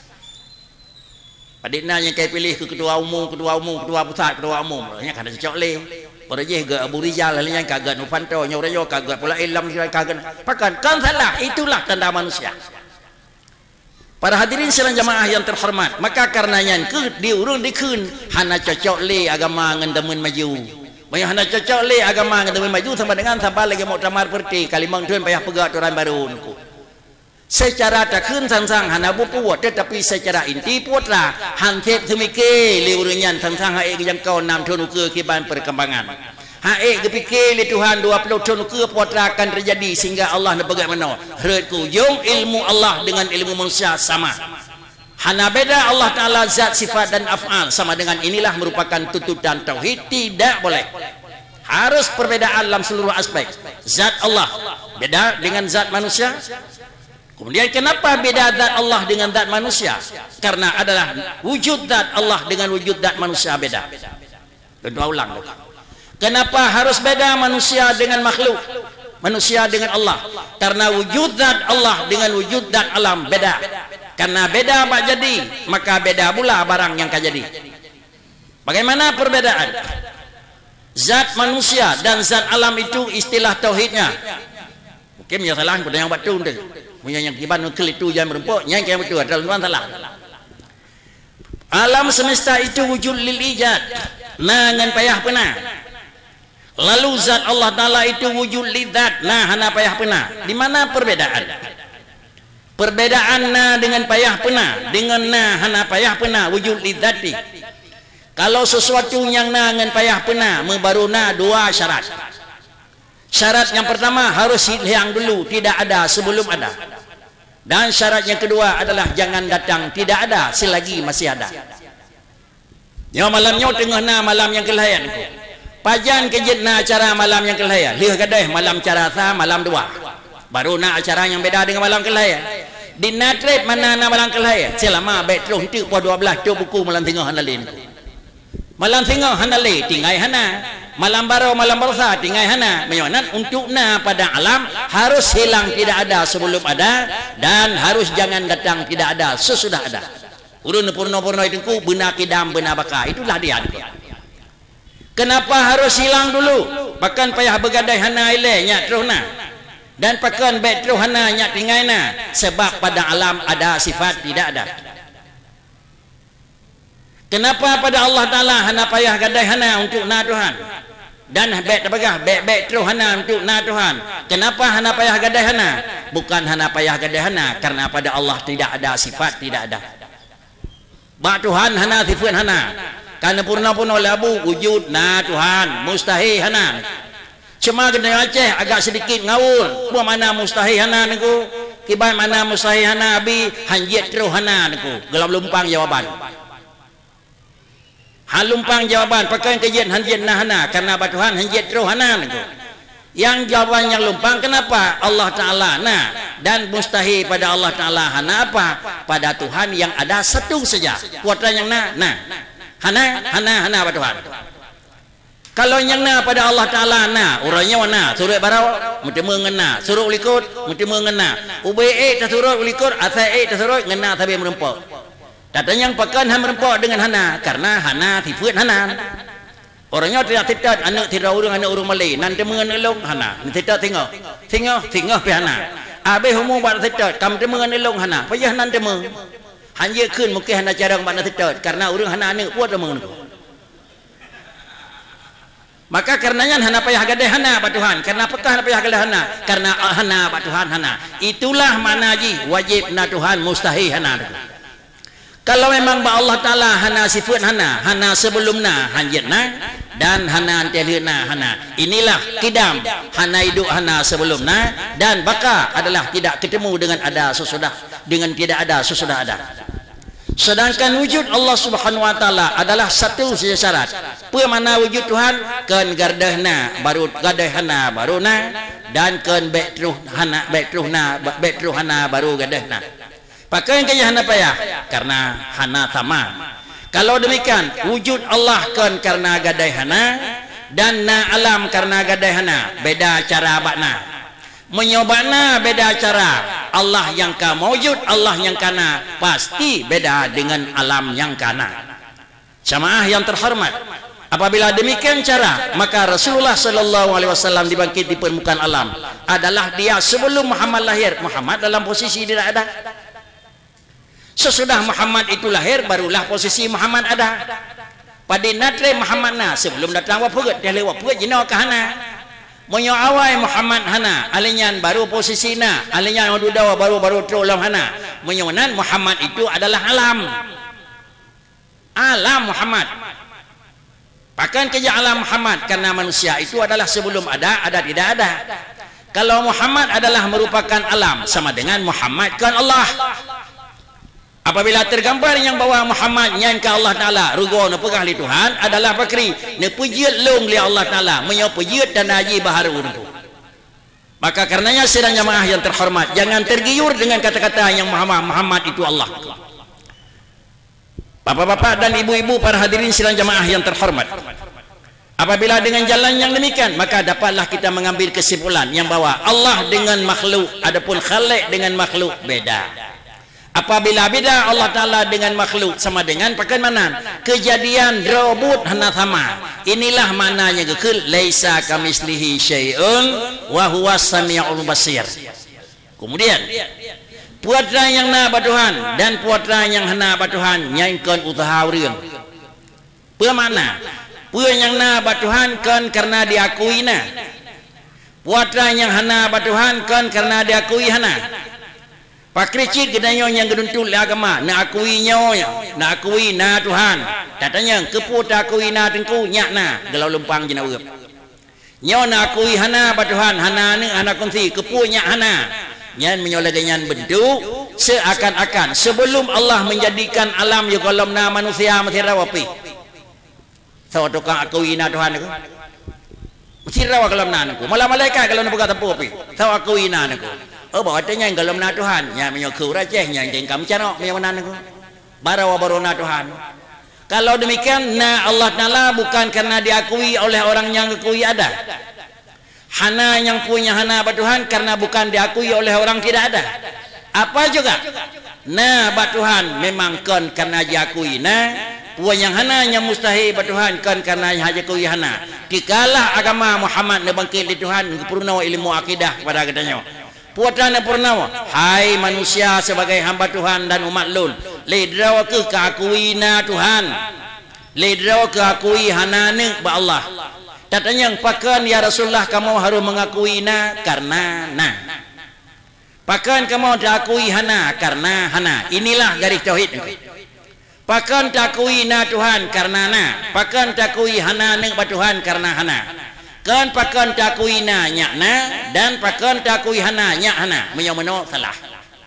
Padikna yang kaya pilih ke ketua umum, ketua umum, ketua pusat, ketua umum. Hanya kada cocok leh. Pada je ke Abu Rizal hanya kagak Nufanto nyorayo kagak pula Ilham kagak pakan kan salah itulah tanda manusia. Para hadirin sekalian jamaah yang terhormat, maka karenanya ke diurung dikun hana cocok le agama ngan demen maju. Banyak hana cocok le agama ngan demen maju sama dengan sampai lagi muktamar perti kalimang tuan payah pegat orang baru nuku. Secara takun sangsang hana bupuat tetapi secara inti putra hantet semike liurunyan sangsang hae yang kau enam tahun ke kiban perkembangan. Hae kepikir li Tuhan dua puluh tahun ke putra akan terjadi sehingga Allah nak bagaimana? Redku yung ilmu Allah dengan ilmu manusia sama. Hana beda Allah Taala zat sifat dan af'al sama dengan inilah merupakan tuntutan tauhid, tidak boleh. Harus perbedaan dalam seluruh aspek. Zat Allah beda dengan zat manusia. Kemudian kenapa beda zat Allah dengan zat manusia? Karena adalah wujud zat Allah dengan wujud zat manusia beda. Kedua ulang. Kenapa harus beda manusia dengan makhluk? Manusia dengan Allah. Karena wujud zat Allah dengan wujud zat alam beda. Karena beda apa jadi, maka beda pula barang yang kajadi. Bagaimana perbedaan? Zat manusia dan zat alam itu istilah tauhidnya. Mungkin yang salah pada yang batu tu. Punya yang kiban nukel itu jangan merempuk, yang yang betul adalah tuan salah. Alam semesta itu wujud lil ijad. Nangan payah pernah. Lalu zat Allah Taala itu wujud lidzat. Nah, hana payah pernah. Di mana perbedaan? Perbedaan na dengan payah pernah, dengan na hana payah pernah wujud lidzati. Kalau sesuatu yang na dengan payah pernah, membaru na dua syarat. Syarat yang pertama harus hilang dulu, tidak ada sebelum ada. Dan syarat yang kedua adalah jangan datang, tidak ada selagi masih ada. Yang malamnya tengah na malam yang kelahiran. Pajan kejit na acara malam yang kelahiran. Lihat kadeh malam cara sa malam dua. Baru na acara yang beda dengan malam kelahiran. Di natrep mana na malam kelahiran. Selama baik terus tu pada dua belas tu buku malam tengah handalin. Malam tengah handalin tinggai hana. Malam baru malam barsa tinggai hana. Menyonan untuk na pada alam harus hilang tidak ada sebelum ada dan harus jangan datang tidak ada sesudah ada. Urun purna-purna itu ku benar kidam benar baka. Itulah dia. Kenapa harus hilang dulu? Bahkan payah bergadai hana ile nyak terus na. Dan pakan baik terus hana nyak tinggai na. Sebab pada alam ada sifat tidak ada. Kenapa pada Allah Ta'ala hana payah gadai hana untuk na Tuhan? Dan baik terpegah baik-baik terus hana untuk na Tuhan. Kenapa hana payah gadai hana? Bukan hana payah gadai hana, karena pada Allah tidak ada sifat tidak ada. Bak Tuhan hana sifat hana. Karena purna-purna labu wujud na Tuhan mustahil hana. Cuma kena Aceh agak sedikit ngawur. Buat mana mustahil hana niku? Kibai mana mustahil hana abi hanjit terus hana niku. Gelap lumpang jawaban. Han lumpang jawaban pakai kajian hanjit na hana karena ba Tuhan hanjit terus hana niku. Yang jawaban yang lumpang kenapa? Allah Taala nah dan mustahil pada Allah Taala hana apa? Pada Tuhan yang ada satu saja. Kuatan yang na nah. Hana hana hana ba Tuhan. Kalau yang na pada Allah Ta'ala na, orangnya mana? Suruh barau, mesti mengena. Suruh ulikut, mesti mengena. Ubai tak suruh ulikut, asai tak suruh ngena tapi merempok. Datang yang pakan han merempok dengan hana, karena hana sifat hana. Orangnya tidak tidak anak tidak urung anak urung Malay, nanti mengenelong hana. Tidak tengok, tengok tengok pi hana. Abe homo buat tidak, kamu tengok mengenelong hana. Payah nanti meng. Hanya kun mungkin hana cara buat tidak, karena urung hana anak buat mengenelong. Maka karenanya hana payah gadai hana ba Tuhan. Karena apakah hana payah gadai hana? Karena hana ba Tuhan hana. Itulah mana ji wajib na Tuhan mustahil hana. Kalau memang ba Allah Taala hana sifat hana, hana sebelumna hanjitna dan hana antelina hana. Inilah kidam hana hidup hana sebelumna dan baka adalah tidak ketemu dengan ada sesudah, dengan tidak ada sesudah ada. Sedangkan wujud Allah Subhanahu Wa Taala adalah satu saja syarat. Apa mana wujud Tuhan? Kan gardahna baru gadahna baru na dan kan baik terus hana baik terus na baik terus hana baru gadahna. Pakai kaya hana payah karena hana sama. Kalau demikian wujud Allah kan karena gadahna dan na alam karena gadahna beda cara bakna. Menyobana beda cara. Allah yang ka mewujud, Allah yang kana pasti beda dengan alam yang kana. Jamaah yang terhormat, apabila demikian cara, maka Rasulullah sallallahu alaihi wasallam dibangkit di permukaan alam adalah dia sebelum Muhammad lahir. Muhammad dalam posisi tidak ada. Sesudah Muhammad itu lahir, barulah posisi Muhammad ada. Pada natre Muhammad na sebelum datang wapurut, dia lewat purut jina ke hana. Monyo awai Muhammad hana, alinyan baru posisi na, alinyan odudawa baru baru trolam hana. Monyo nan Muhammad itu adalah alam. Alam Muhammad. Bahkan kerja alam Muhammad, karena manusia itu adalah sebelum ada, ada tidak ada. Kalau Muhammad adalah merupakan alam, sama dengan Muhammad kan Allah. Apabila tergambar yang bawa Muhammad nyan ke Allah Ta'ala, rugo na pegah li Tuhan adalah bakri ne pujiat long li Allah Ta'ala, menyo pujiat dan haji baharu itu. Maka karenanya sidang jamaah yang terhormat, jangan tergiur dengan kata-kata yang Muhammad Muhammad itu Allah. Bapak-bapak dan ibu-ibu para hadirin sidang jamaah yang terhormat, apabila dengan jalan yang demikian, maka dapatlah kita mengambil kesimpulan yang bahwa Allah dengan makhluk, adapun Khalik dengan makhluk beda. Apabila beda Allah Ta'ala dengan makhluk, sama dengan pakai mana? Kejadian robot hana sama. Inilah maknanya gekil laisa kamislihi syai'un wa huwa sami'ul basir. Kemudian puatra yang na batuhan dan puatra yang hana batuhan nyaingkan usaha urang. Apa makna? Puan yang na batuhan kan karena diakui na. Puatra yang hana batuhan kan karena diakui hana. Pakricit gedanyo yang geduntul agama na akui nyonya, na akui na Tuhan. Katanya kepu ta akui na tengku nyak na gelau lempang jena urip. Nyo na akui hana batuhan, hana ni hana kunti kepu nyak hana. Nyan menyolaganyan bentuk seakan-akan sebelum Allah menjadikan alam yo kolam na manusia mesti rawapi. Tahu tukang akui na Tuhan aku. Mesti rawa kolam na aku. Malah malaikat kalau nak pegang tepu api. Tahu akui na aku. Oh bawa tanya yang dalam na Tuhan, yang menyokau rajah, yang jengkam cano, yang mana aku, barawa baru na Tuhan. Kalau demikian, na Allah Taala bukan karena diakui oleh orang yang akui ada. Hana yang punya hana batuhan karena bukan diakui oleh orang tidak ada. Apa juga? Na batuhan memang kan karena diakui na. Puan yang hana yang mustahil batuhan kan karena diakui hana. Dikalah agama Muhammad nebangkit di Tuhan, purna ilmu akidah pada katanya. Puatan purnawa, hai manusia sebagai hamba Tuhan dan umat lun, ledrawa ke keakui na Tuhan, ledrawa keakui hanane ba Allah. Katanya pakan ya Rasulullah kamu harus mengakui na karena na. Pakan kamu diakui hana karena hana. Inilah garis tauhid. Pakan takui na Tuhan karena na. Pakan takui hanane ba Tuhan karena hana. Kan pakan takui na nyak na dan pakan takui hana nyak hana menyamano salah.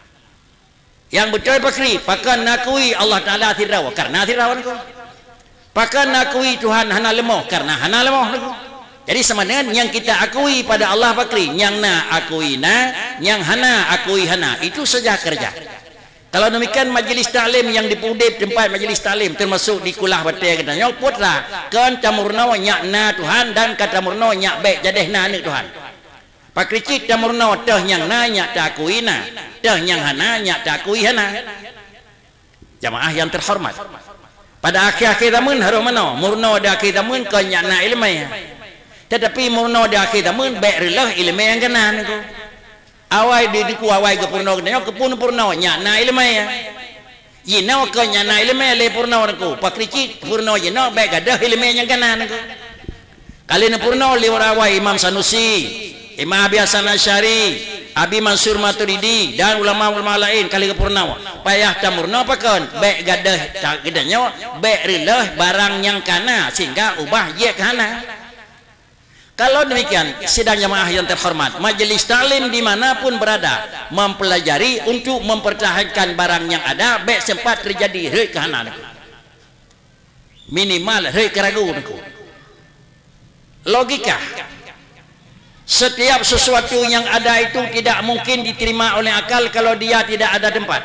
Yang betul pakri pakan nakui Allah Taala tirawa karena tirawa niku. Pakan nakui Tuhan hana lemah karena hana lemah niku. Jadi sama dengan yang kita akui pada Allah pakri, yang na akui na, yang hana akui hana, itu saja kerja. Kalau demikian majlis taklim yang dipudip tempat majlis taklim termasuk di kulah batai katanya putra kan tamurna nyak na Tuhan dan kata murna nyak baik jadeh na ni Tuhan. Pakricit tamurna teh yang na nyak takui na, teh yang hana nyak takui hana. Jamaah yang terhormat. Pada akhir-akhir zaman harus mana? Murna di akhir zaman kan nyak na ilmu. Tetapi murna di akhir zaman baik relah ilmu yang kena niku. Awai di diku awai ke purna katanya ke pun purna nya na ilmu ya. Yina ke nya na ilmu le purna niku. Pakrici purna yina baik gadah ilmu yang kena niku. Kali na purna li awai Imam Sanusi, Imam Abi Hasan Asy'ari, Abi Mansur Maturidi dan ulama-ulama lain kali ke purna. Payah tamurna pakan baik gadah gadanya baik relah barang yang kana sehingga ubah ye kana. Kalau demikian, sidang jamaah yang terhormat, majelis taklim dimanapun berada mempelajari untuk mempertahankan barang yang ada, baik sempat terjadi rei kahanan, minimal rei keragu. Logika, setiap sesuatu yang ada itu tidak mungkin diterima oleh akal kalau dia tidak ada tempat.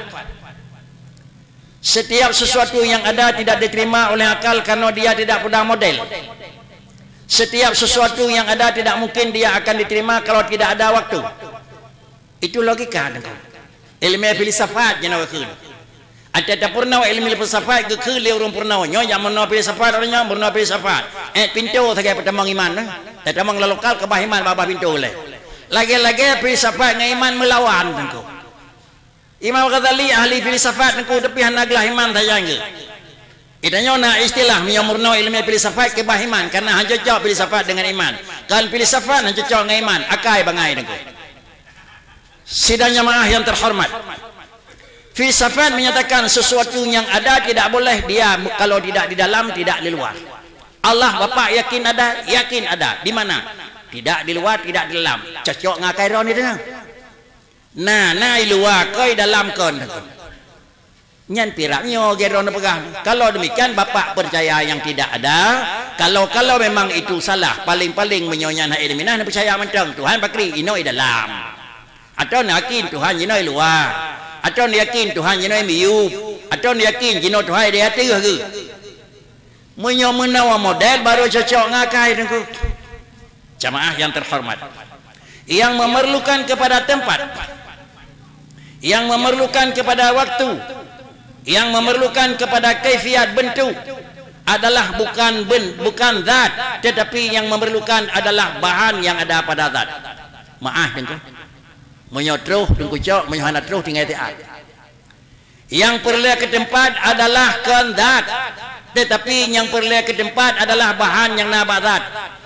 Setiap sesuatu yang ada tidak diterima oleh akal karena dia tidak punya model. Setiap sesuatu yang ada tidak mungkin dia akan diterima kalau tidak ada waktu. Itu logika. Ilmu filsafat yang nak kena. Ada tak pernah ilmu filsafat ke ke lewat pernah. Nyo yang mana filsafat orangnya pernah filsafat. Eh pintu sebagai pertama iman. Pertama lokal ke bahiman bapa pintu le. Lagi-lagi filsafat dengan iman melawan tentu. Imam Ghazali ahli filsafat nku tepi hanaglah iman tayang ke. Itanya na istilah miyamurno ilmu filsafat ke bahiman karena hanya cocok filsafat dengan iman. Kan filsafat hanya cocok dengan iman, akai bangai nku. Sidang jamaah yang terhormat. Filsafat menyatakan sesuatu yang ada tidak boleh dia kalau tidak di dalam, tidak di luar. Allah Bapa yakin ada, yakin ada. Di mana? Tidak di luar, tidak di dalam. Cocok ngakai ron itu. Nah, nah di luar kau dalam kon. Nyan piraknya geron pegang. Kalau demikian Bapak percaya yang tidak ada. Kalau kalau memang itu salah, paling-paling menyonya nak ilminah nak percaya mentang Tuhan bakri ino di dalam. Atau nak yakin Tuhan ino di luar. Atau nak yakin Tuhan ino di miup. Atau nak yakin ino Tuhan di hati ke. Menyo menawa model baru cocok ngakai tu. Jamaah yang terhormat. Yang memerlukan kepada tempat, yang memerlukan kepada waktu, yang memerlukan kepada kaifiat bentuk adalah bukan ben, bukan zat, tetapi yang memerlukan adalah bahan yang ada pada zat. Maaf dengku. Menyotruh dengku cok, menyohana truh tinggal tiat. Yang perlu ke tempat adalah kan zat, tetapi yang perlu ke tempat adalah bahan yang naba zat.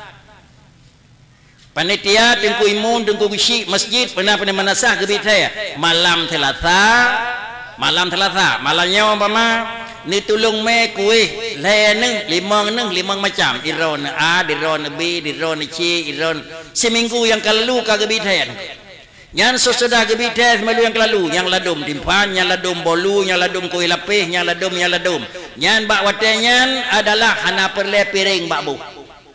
Panitia dengku imun dengku bisi masjid pernah pernah menasah gebit saya malam Selasa, malam Selasa malamnya umpama ni tulung me kuih leneng limang neng limang macam iron A, iron B, iron C, iron seminggu yang kelalu ka gebit saya. Yang sesudah gebit saya seminggu yang kelalu yang ladum timpan, yang ladum bolu, yang ladum kuih lapis, yang ladum, yang ladum. Yang bak watenya adalah hana perle piring bak bu.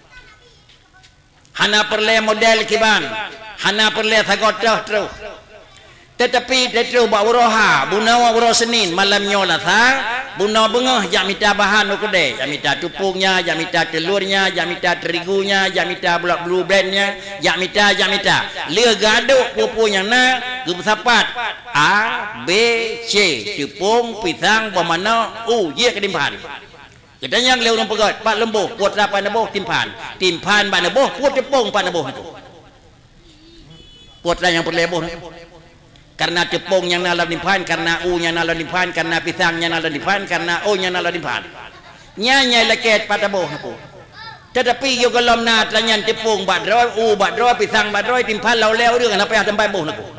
Hana perle model kiban, hana perle sagotoh terus. Tetapi terus bak uroha, bunawa uroh Senin malamnya lah sa, bunawa bengah jak minta bahan ukede, jak minta tupungnya, jak minta telurnya, jak minta terigunya, jak minta bulak blue blendnya, jak minta, jak minta. Lia gaduk pupunya na, gebesapat A, B, C, tepung, pisang, pemana, U, ye kedimpan. Kita yang lewat pegat, pak lembuh, kuat lapan neboh, timpan, timpan pak neboh, kuat tepung pak neboh itu. Kuatlah yang perleboh. Karena tepung yang nalar timpan, karena u nya nalar timpan, karena pisangnya nalar timpan, karena o nya nalar timpan. Nyanya leket pak neboh itu. Tetapi yo kalau nak lanyan tepung pak droi, u pak droi, pisang pak droi, timpan lau leu dia kenapa yang tempat boh itu.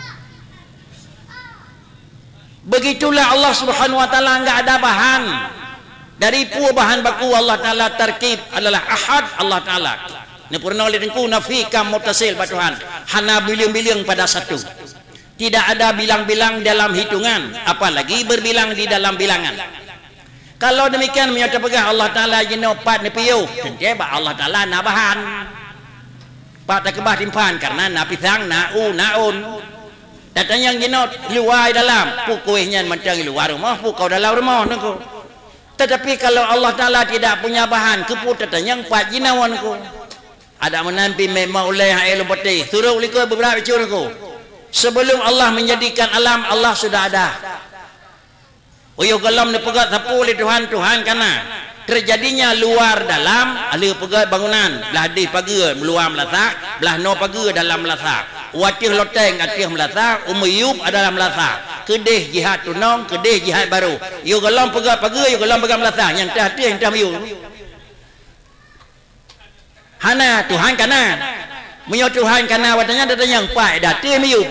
Begitulah Allah Subhanahu Wa Taala enggak ada bahan. Dari pua bahan baku Allah Ta'ala terkib adalah ahad Allah Ta'ala. Ini pernah oleh dengku nafikam mutasil pada Tuhan. Hana bilang-bilang pada satu. Tidak ada bilang-bilang dalam hitungan. Apalagi berbilang di dalam bilangan. Kalau demikian menyata pegah Allah Ta'ala jenopat nepiyo. Tentu Allah Ta'ala na bahan. Pak tak kebah timpan karena na pisang, na u, na un. Datang yang jenot luar dalam. Pukuihnya macam luar rumah, pukau dalam rumah. Nengku. Tetapi kalau Allah Ta'ala tidak punya bahan keputusan yang empat jinawanku ada menampi memang oleh ilmu putih suruh liku beberapa curku sebelum Allah menjadikan alam Allah sudah ada uyuh galam ni pegat sapu oleh Tuhan Tuhan karena terjadinya luar dalam alih pegat bangunan belah di pagi meluar melasak belah no pagi dalam melasak watih loteng atih melasak umuyub adalah melasak kedih jihad tunong, kedih jihad baru. Yo gelam pegang pagi, yo gelam pegang melasak. Yang dah dia yang dah mayu. Hana Tuhan kana. Menyo Tuhan kana watanya datanya yang pai dah dia mayu.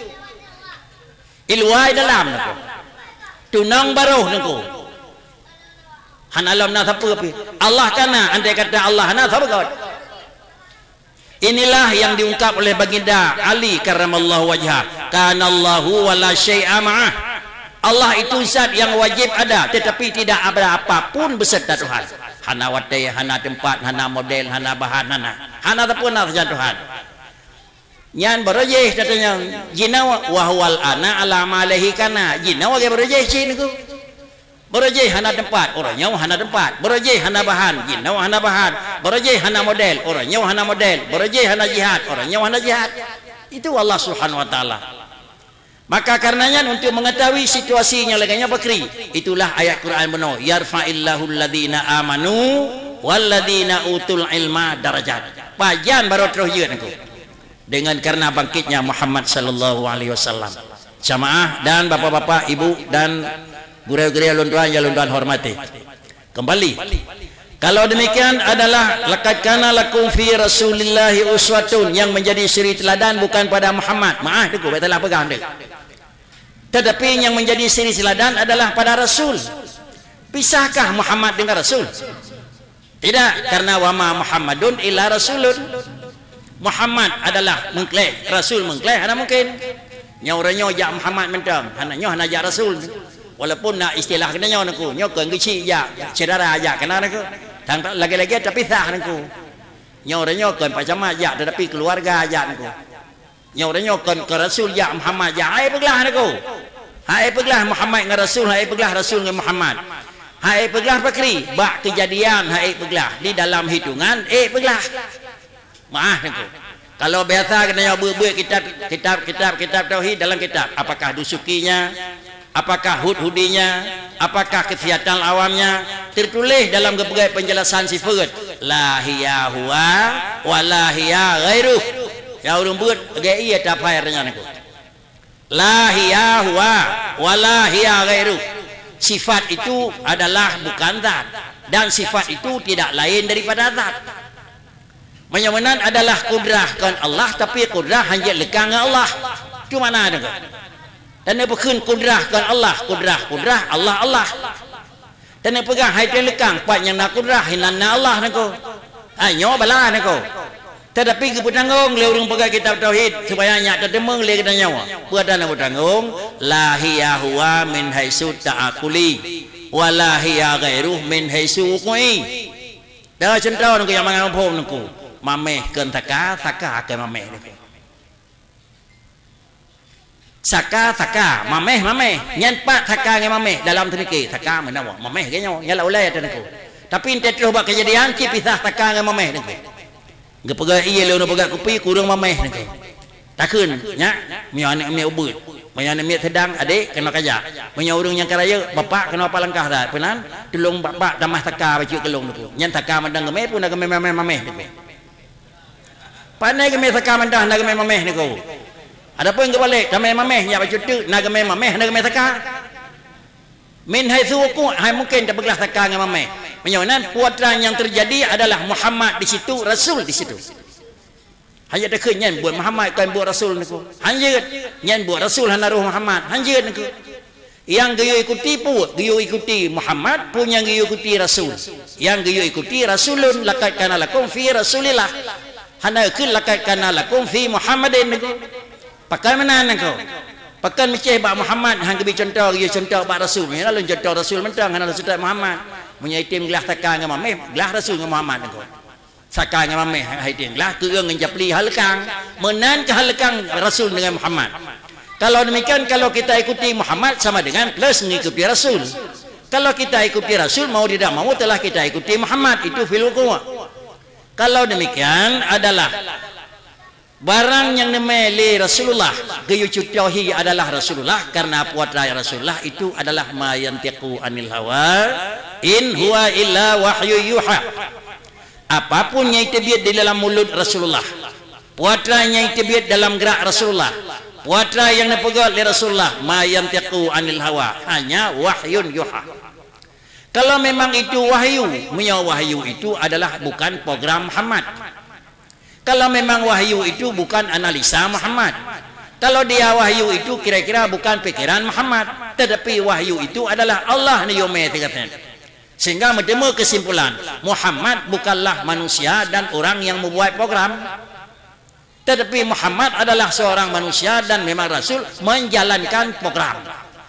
Iluai dalam nako. Tunong baru nako. Hana alam na siapa pi. Allah kana andai kata Allah hana siapa kau. Inilah yang diungkap oleh baginda Ali karramallahu wajhah. Kana Allahu wala syai'a ma'ah. Allah itu zat yang wajib ada tetapi tidak ada apapun beserta Tuhan. Hana watai, hana tempat, hana model, hana bahan, hana. Hana apapun saja Tuhan. Nyan berojeh katanya jinawa wa huwal ana ala malehi kana. Jinawa ge berojeh cin ku. Berojeh hana tempat, orangnya hana tempat. Berojeh hana bahan, jinawa hana bahan. Berojeh hana model, orangnya hana model. Berojeh hana jihad, orangnya hana jihad. Itu Allah Subhanahu Wa Taala. Maka karenanya untuk mengetahui situasinya leganya bakri, itulah ayat Quran benar. Yarfa'illahu alladhina amanu walladhina utul ilma darajat. Pajan baru terus jeun aku. Dengan karena bangkitnya Muhammad sallallahu alaihi wasallam. jamaah dan bapak-bapak, ibu dan guru-guru lunduan yang lunduan hormati. Kembali. Kalau demikian adalah laqad kana lakum fi Rasulillahi uswatun, yang menjadi suri teladan bukan pada Muhammad. Maaf deku betul lah pegang dek. Tetapi yang menjadi suri teladan adalah pada Rasul. Pisahkah Muhammad dengan Rasul? Tidak, karena wama Muhammadun illa rasulun. Muhammad adalah mengklaim, Rasul mengklaim, ada mungkin. Nyauranya jak Muhammad mentang, hananya hana jak Rasul. Walaupun nak istilah kena nyaw naku, nyaw kan kecil jak, saudara jak kena naku. Dan lagi-lagi tapi sah naku. Nyauranya kan pacamat jak, tetapi keluarga jak naku. Nyauranya kan ke Rasul jak Muhammad jak, hai peglah naku. Hai peglah Muhammad dengan Rasul, hai peglah Rasul dengan Muhammad. Hai peglah pakri, bak kejadian hai peglah di dalam hitungan, eh peglah. Maaf naku. Kalau biasa kena buat-buat kitab kitab kitab kitab tauhid dalam kitab, apakah dusukinya, apakah hud-hudinya, apakah kefiatan awamnya, tertulis dalam berbagai penjelasan sifat. La hiya huwa wa la hiya ghairuh. Ya urang buat gaya ia tak payah dengan aku. La hiya huwa wa la hiya ghairuh. Sifat itu adalah bukan zat, dan sifat itu tidak lain daripada zat. Menyamanan adalah kudrahkan Allah, tapi kudrah hanya lekang Allah. Itu mana ada? Dan dia bukan kudrahkan Allah, kudrah kudrah Allah Allah. Dan dia pegang hai dia lekang, pat yang nak kudrah hinana Allah nako. Ayo bala nako. Tetapi ke petanggung le urang pegang kitab tauhid supaya nyak tertemeng le kita nyawa. Buat dana petanggung, la hiya huwa min haitsu ta'aquli wa la hiya ghairuh min haitsu uqi. Dah centau nako yang mangan pom nako. Mameh ken taka, taka ke mameh nako. Saka saka mameh mameh nyan pat saka ngan mameh dalam teniki saka menawa mameh ke nyawa nyala ulai tenku. Tapi ente terus buat kejadian ki pisah saka ngan mameh nako. Ge pegak iye le pegak kupi kurang mameh nako. Takun nya mi anak mi ubut. Mi anak mi sedang adik kena kajak. Mi urang yang karaya bapak kena apa langkah dah. Penan tolong bapak damah saka baju kelong nako. Nyan saka mandang gemeh pun nak gemeh mameh mameh nako. Pandai gemeh saka mandang nak gemeh mameh nako. Ada pun ke balik kami mameh nya baju tu nak gemeh mameh nak gemeh saka. Min haitsu uqu hai mungkin tak beglah saka dengan mameh. Menyonan puatran yang terjadi adalah Muhammad di situ, Rasul di situ. Hanya tak nyen buat Muhammad kan buat Rasul niku. Hanya nyen buat Rasul hana roh Muhammad. Hanya niku. Yang geyo ikuti pu, geyo ikuti Muhammad, pun yang geyo ikuti Rasul. Yang geyo ikuti Rasulun laqad kana lakum fi Rasulillah. Hana ke laqad kana lakum fi Muhammadin niku. Pakai mana engkau? Pakai meceh bak Muhammad hang kebi contoh dia contoh bak Rasul. Ya lalu contoh Rasul mentang hang Rasul Muhammad. Punya itim gelah saka dengan mameh, gelah Rasul dengan Muhammad engkau. Saka dengan mameh hai itim gelah keung ngejapli halekang, menan ke halekang Rasul dengan Muhammad. Kalau demikian kalau kita ikuti Muhammad sama dengan plus mengikuti Rasul. Kalau kita ikuti Rasul mau tidak mau telah kita ikuti Muhammad, itu fil wuqu'. Kalau demikian adalah barang yang nemeli Rasulullah gayu cutohi adalah Rasulullah, karena puatra Rasulullah itu adalah ma yantiqu anil hawa in huwa illa wahyu yuha. Apapun yang terbiat di dalam mulut Rasulullah, puatra yang terbiat dalam gerak Rasulullah, puatra yang dipegang oleh Rasulullah, ma yantiqu anil hawa, hanya wahyun yuha. Kalau memang itu wahyu, punya wahyu itu adalah bukan program Muhammad. Kalau memang wahyu itu bukan analisa Muhammad. Kalau dia wahyu itu kira-kira bukan pikiran Muhammad, tetapi wahyu itu adalah Allah ni yome tingkatan. Sehingga menemu kesimpulan Muhammad bukanlah manusia dan orang yang membuat program, tetapi Muhammad adalah seorang manusia dan memang Rasul menjalankan program.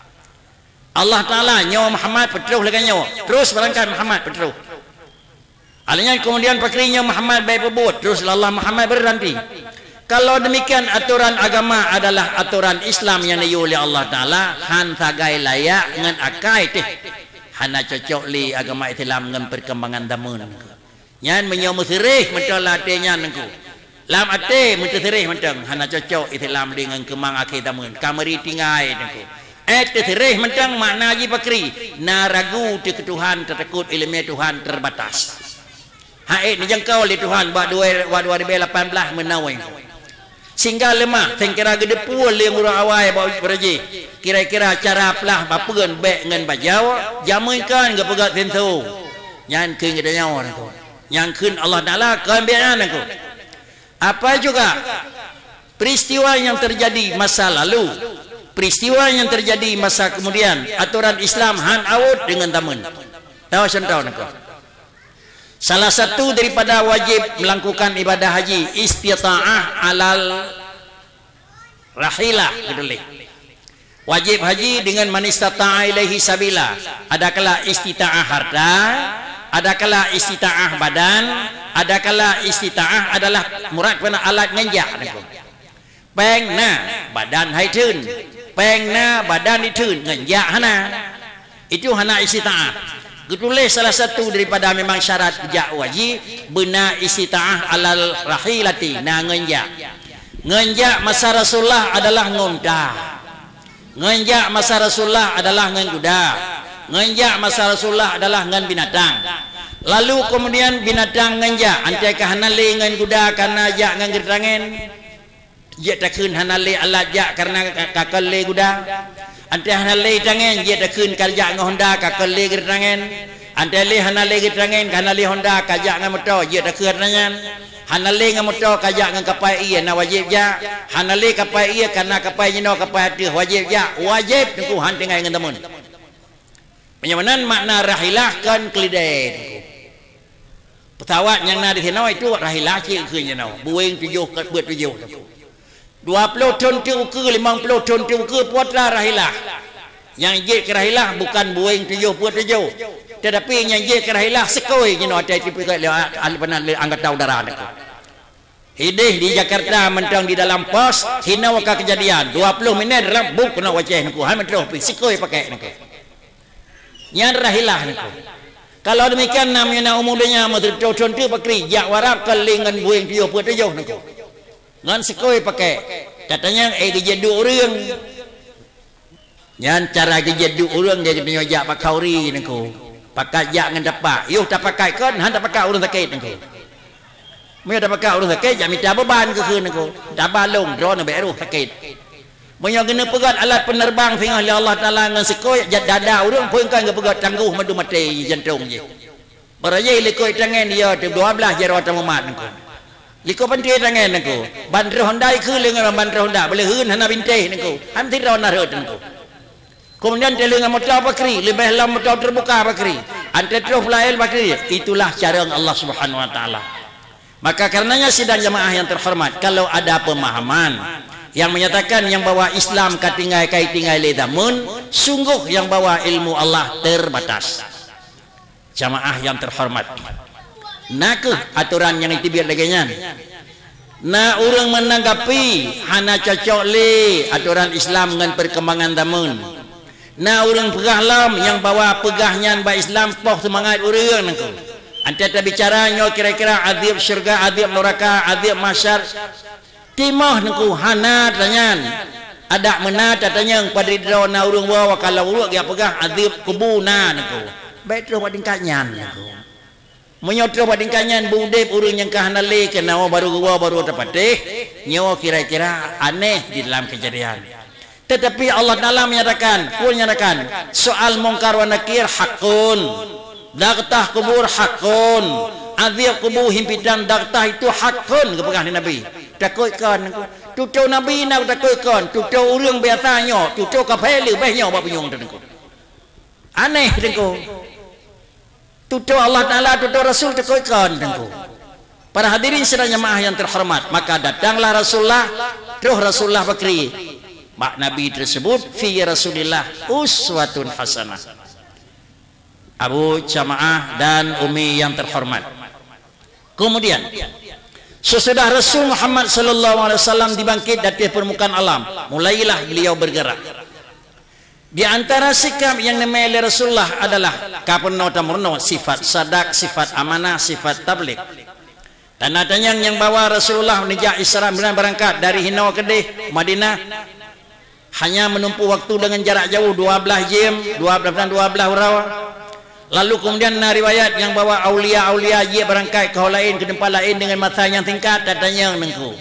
Allah Ta'ala nyawa Muhammad petruh lagi nyawa, terus berangkat Muhammad petruh. Alanya kemudian pakrinya Muhammad baik pebut, terus Allah Muhammad berhenti. Kalau demikian aturan agama adalah aturan Islam yang diyu oleh Allah Ta'ala, han tagai layak dengan akai teh. Hana cocok li agama Islam dengan perkembangan zaman. Nyan menyaw musirih mentol latenya nengku. Lam ate menterih mentang hana cocok Islam dengan kemang akhir zaman. Kamari tingai nengku. Eh terih mentang makna ji pakri. Na ragu ti Tuhan tertakut ilmu Tuhan terbatas. Haid dijangkau oleh Tuhan buat dua ribu lapan belas menawai. sehingga lemah kira gede pul yang urang awai bawa beraji kira-kira cara pelah bapeun bek ngan bajau jamaikan ke pegat tentu nyan keun kita nyawa aku yang keun Allah Taala keambilan aku apa juga peristiwa yang terjadi masa lalu peristiwa yang terjadi masa kemudian aturan Islam han awut dengan tamun tahu sentau aku salah satu daripada wajib melakukan ibadah haji istita'ah alal rahilah gitu leh. Wajib haji dengan man istata'a ilaihi sabila. Adakala istita'ah harta, adakala istita'ah badan, adakala istita'ah adalah murad pada alat ngenjak niku. Pengna badan hai teun, pengna badan diteun ngenjak hana. Itu hana istita'ah. Ditulis salah satu daripada memang syarat jak wajib bena istita'ah alal rahilati na ngenjak ngenjak masa Rasulullah adalah ngonda ngenjak masa Rasulullah adalah ngan kuda ngenjak masa Rasulullah adalah ngan binatang lalu kemudian binatang ngenjak antai ka hanale ngan kuda karena jak ngan gertangen je takun hanale alat jak karena kakale kuda antai hanale tangen je takun karja ngan Honda kakale gertangen antai le hanale gertangen hanale Honda kajak ngan motor je takun nanyan hanale ngan motor kajak ngan kapai iya na wajib ja hanale kapai iya karena kapai nyino kapai hati wajib ja wajib tengku han tengai ngan temun penyamanan makna rahilah kan kelidai pesawat yang na di sini itu rahilah cik ke nyino Boeing tujuh buat tujuh dua puluh ton tu ke lima puluh ton tu ke putra rahilah yang je ke rahilah bukan Boeing tujuh buat tujuh tetapi yang je ke rahilah sekoi nyino ada tipe lewat alpanan angkatan udara dekat hidih di Jakarta mentang di dalam pos hina waka kejadian dua puluh minit dalam buk kena wajah niku han metro sikoi pakai niku nyan rahilah niku kalau demikian namanya umumnya madri ton tu pakri jak warap kelingan Boeing tujuh buat tujuh niku ngan sikoi pakai katanya eh gejedu urang nyan cara gejedu urang dia kena jak pakauri niku pakai jak ngan dapat yuh tak pakai kan han tak pakai urang sakit niku me tak pakai urang sakit jak minta beban ke keun niku tak balong drone beru sakit munyo kena pegat alat penerbang sehingga Allah Taala ngan sikoi jat dada urang pun kan ke pegat tangguh madu mati jantung je beraya likoi tangan dia dua belas jarawat mumat niku liko penting tangan niku bandar Honda ke lengan bandar Honda boleh heun hana binteh niku han tidak na reut niku kemudian telengan motor bakri lebih lam motor terbuka bakri ante terus lail bakri itulah cara Allah Subhanahu wa taala maka karenanya sidang jamaah yang terhormat kalau ada pemahaman yang menyatakan yang bawa Islam katingai kai tinggai ledamun sungguh yang bawa ilmu Allah terbatas jamaah yang terhormat nak aturan yang itibir laginya na orang menanggapi hana cocok le aturan Islam dengan perkembangan zaman na orang pegahlam yang bawa pegahnya ba Islam poh semangat orang nangku ante bicara nyo kira-kira adib syurga adib neraka adib masyar timah nangku hana tanyan ada mena tatanya pada dro na urang bawa kalau urang dia pegah adib kubuna nangku baik terus wadingkannya nangku menyotro badingkannya budep urang yang kahanale kena baru gua baru tepateh nyawa kira-kira aneh di dalam kejadian tetapi Allah Taala menyatakan pun menyatakan soal mungkar wa nakir hakun daqtah kubur hakun azab kubur himpitan daqtah itu hakun kepegang Nabi takutkan tutu Nabi nak takutkan tutu urang biasanya tutu kapele behnya ba penyong tu aneh dengko tutu Allah Ta'ala tutu Rasul takutkan dengko para hadirin sedang jemaah yang terhormat maka datanglah Rasulullah terus Rasulullah bakri mak Nabi tersebut fi Rasulillah uswatun hasanah Abu Jamaah dan Umi yang terhormat kemudian sesudah Rasul Muhammad sallallahu alaihi wasallam dibangkit dari permukaan alam mulailah beliau bergerak di antara sikap yang dimiliki Rasulullah adalah kapenno tamurno sifat sadak sifat amanah sifat tabligh dan adanya yang bawa Rasulullah menijak Isra berangkat dari Hino Kedih Madinah hanya menempuh waktu dengan jarak jauh dua belas jam dua belas dua belas rawa lalu kemudian na riwayat yang bawa aulia-aulia dia berangkat ke lain ke tempat lain dengan masa yang tingkat datanya nengku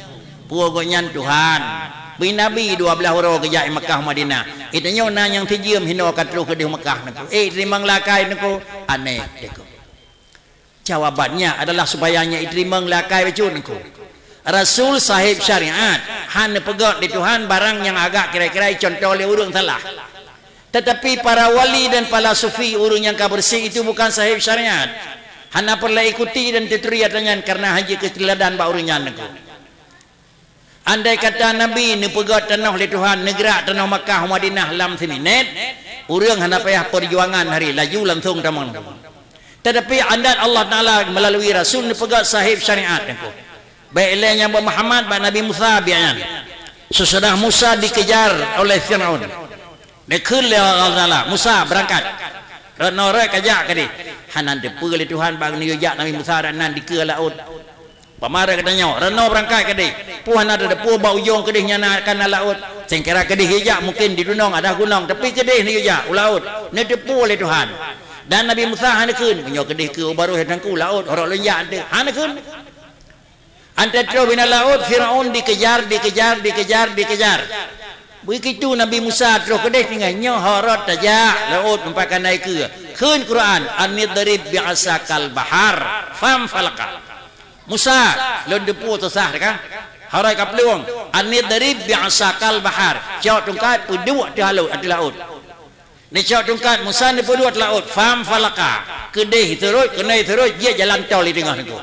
Puagonya Tuhan. Bi Nabi dua belas orang kerja di Mekah Madinah. Itanya na yang tijem hino katru ke di Mekah naku. Eh terima ngelakai naku aneh deku. Jawabannya adalah supayanya terima ngelakai becu naku. Rasul sahib syariat han pegat di Tuhan barang yang agak kira-kira contoh oleh urang salah. Tetapi para wali dan para sufi urang yang bersih itu bukan sahib syariat. Hana perlu ikuti dan teturi atangan karena haji keteladan ba urangnya naku. Andai kata Nabi ni pegat tanah oleh Tuhan negara tanah Makkah Madinah lam seminet urang hana payah perjuangan hari laju langsung tamang. Tetapi andat Allah Taala melalui Rasul ni pegat sahib syariat naku. Baik lainnya Muhammad ba Nabi Musa bianan. Sesudah Musa dikejar oleh Firaun. Dekul Allah Taala Musa berangkat. Renore kajak kadi. Hanan depe oleh Tuhan bang ni jak Nabi Musa dan nan dike laut. Pamara katanya, reno berangkat kedih. Puhan ada depu bau ujung kedih nyana kana laut. Sengkira kedih hijak mungkin di dunong ada gunung, tapi kedih ni hijak laut. Ni depu oleh Tuhan. Dan Nabi Musa hanakeun penyo kedih ke baru hedangku laut orang lenyak ade. Hanakeun. Ante tro bina laut Firaun dikejar, dikejar, dikejar, dikejar. Begitu Nabi Musa tro kedih tinggal nyo harat tajak laut mempakan naik ke. Keun Quran an-nidrib bi'asakal bahar fam falaka. Musa lon depu tu sah kan harai kapluang anid dari bi'asakal bahar cok tungkat pedua di laut di laut ni cok tungkat Musa ni pedua di laut fam falaka kedih terus kenai terus dia jalan tol di tengah itu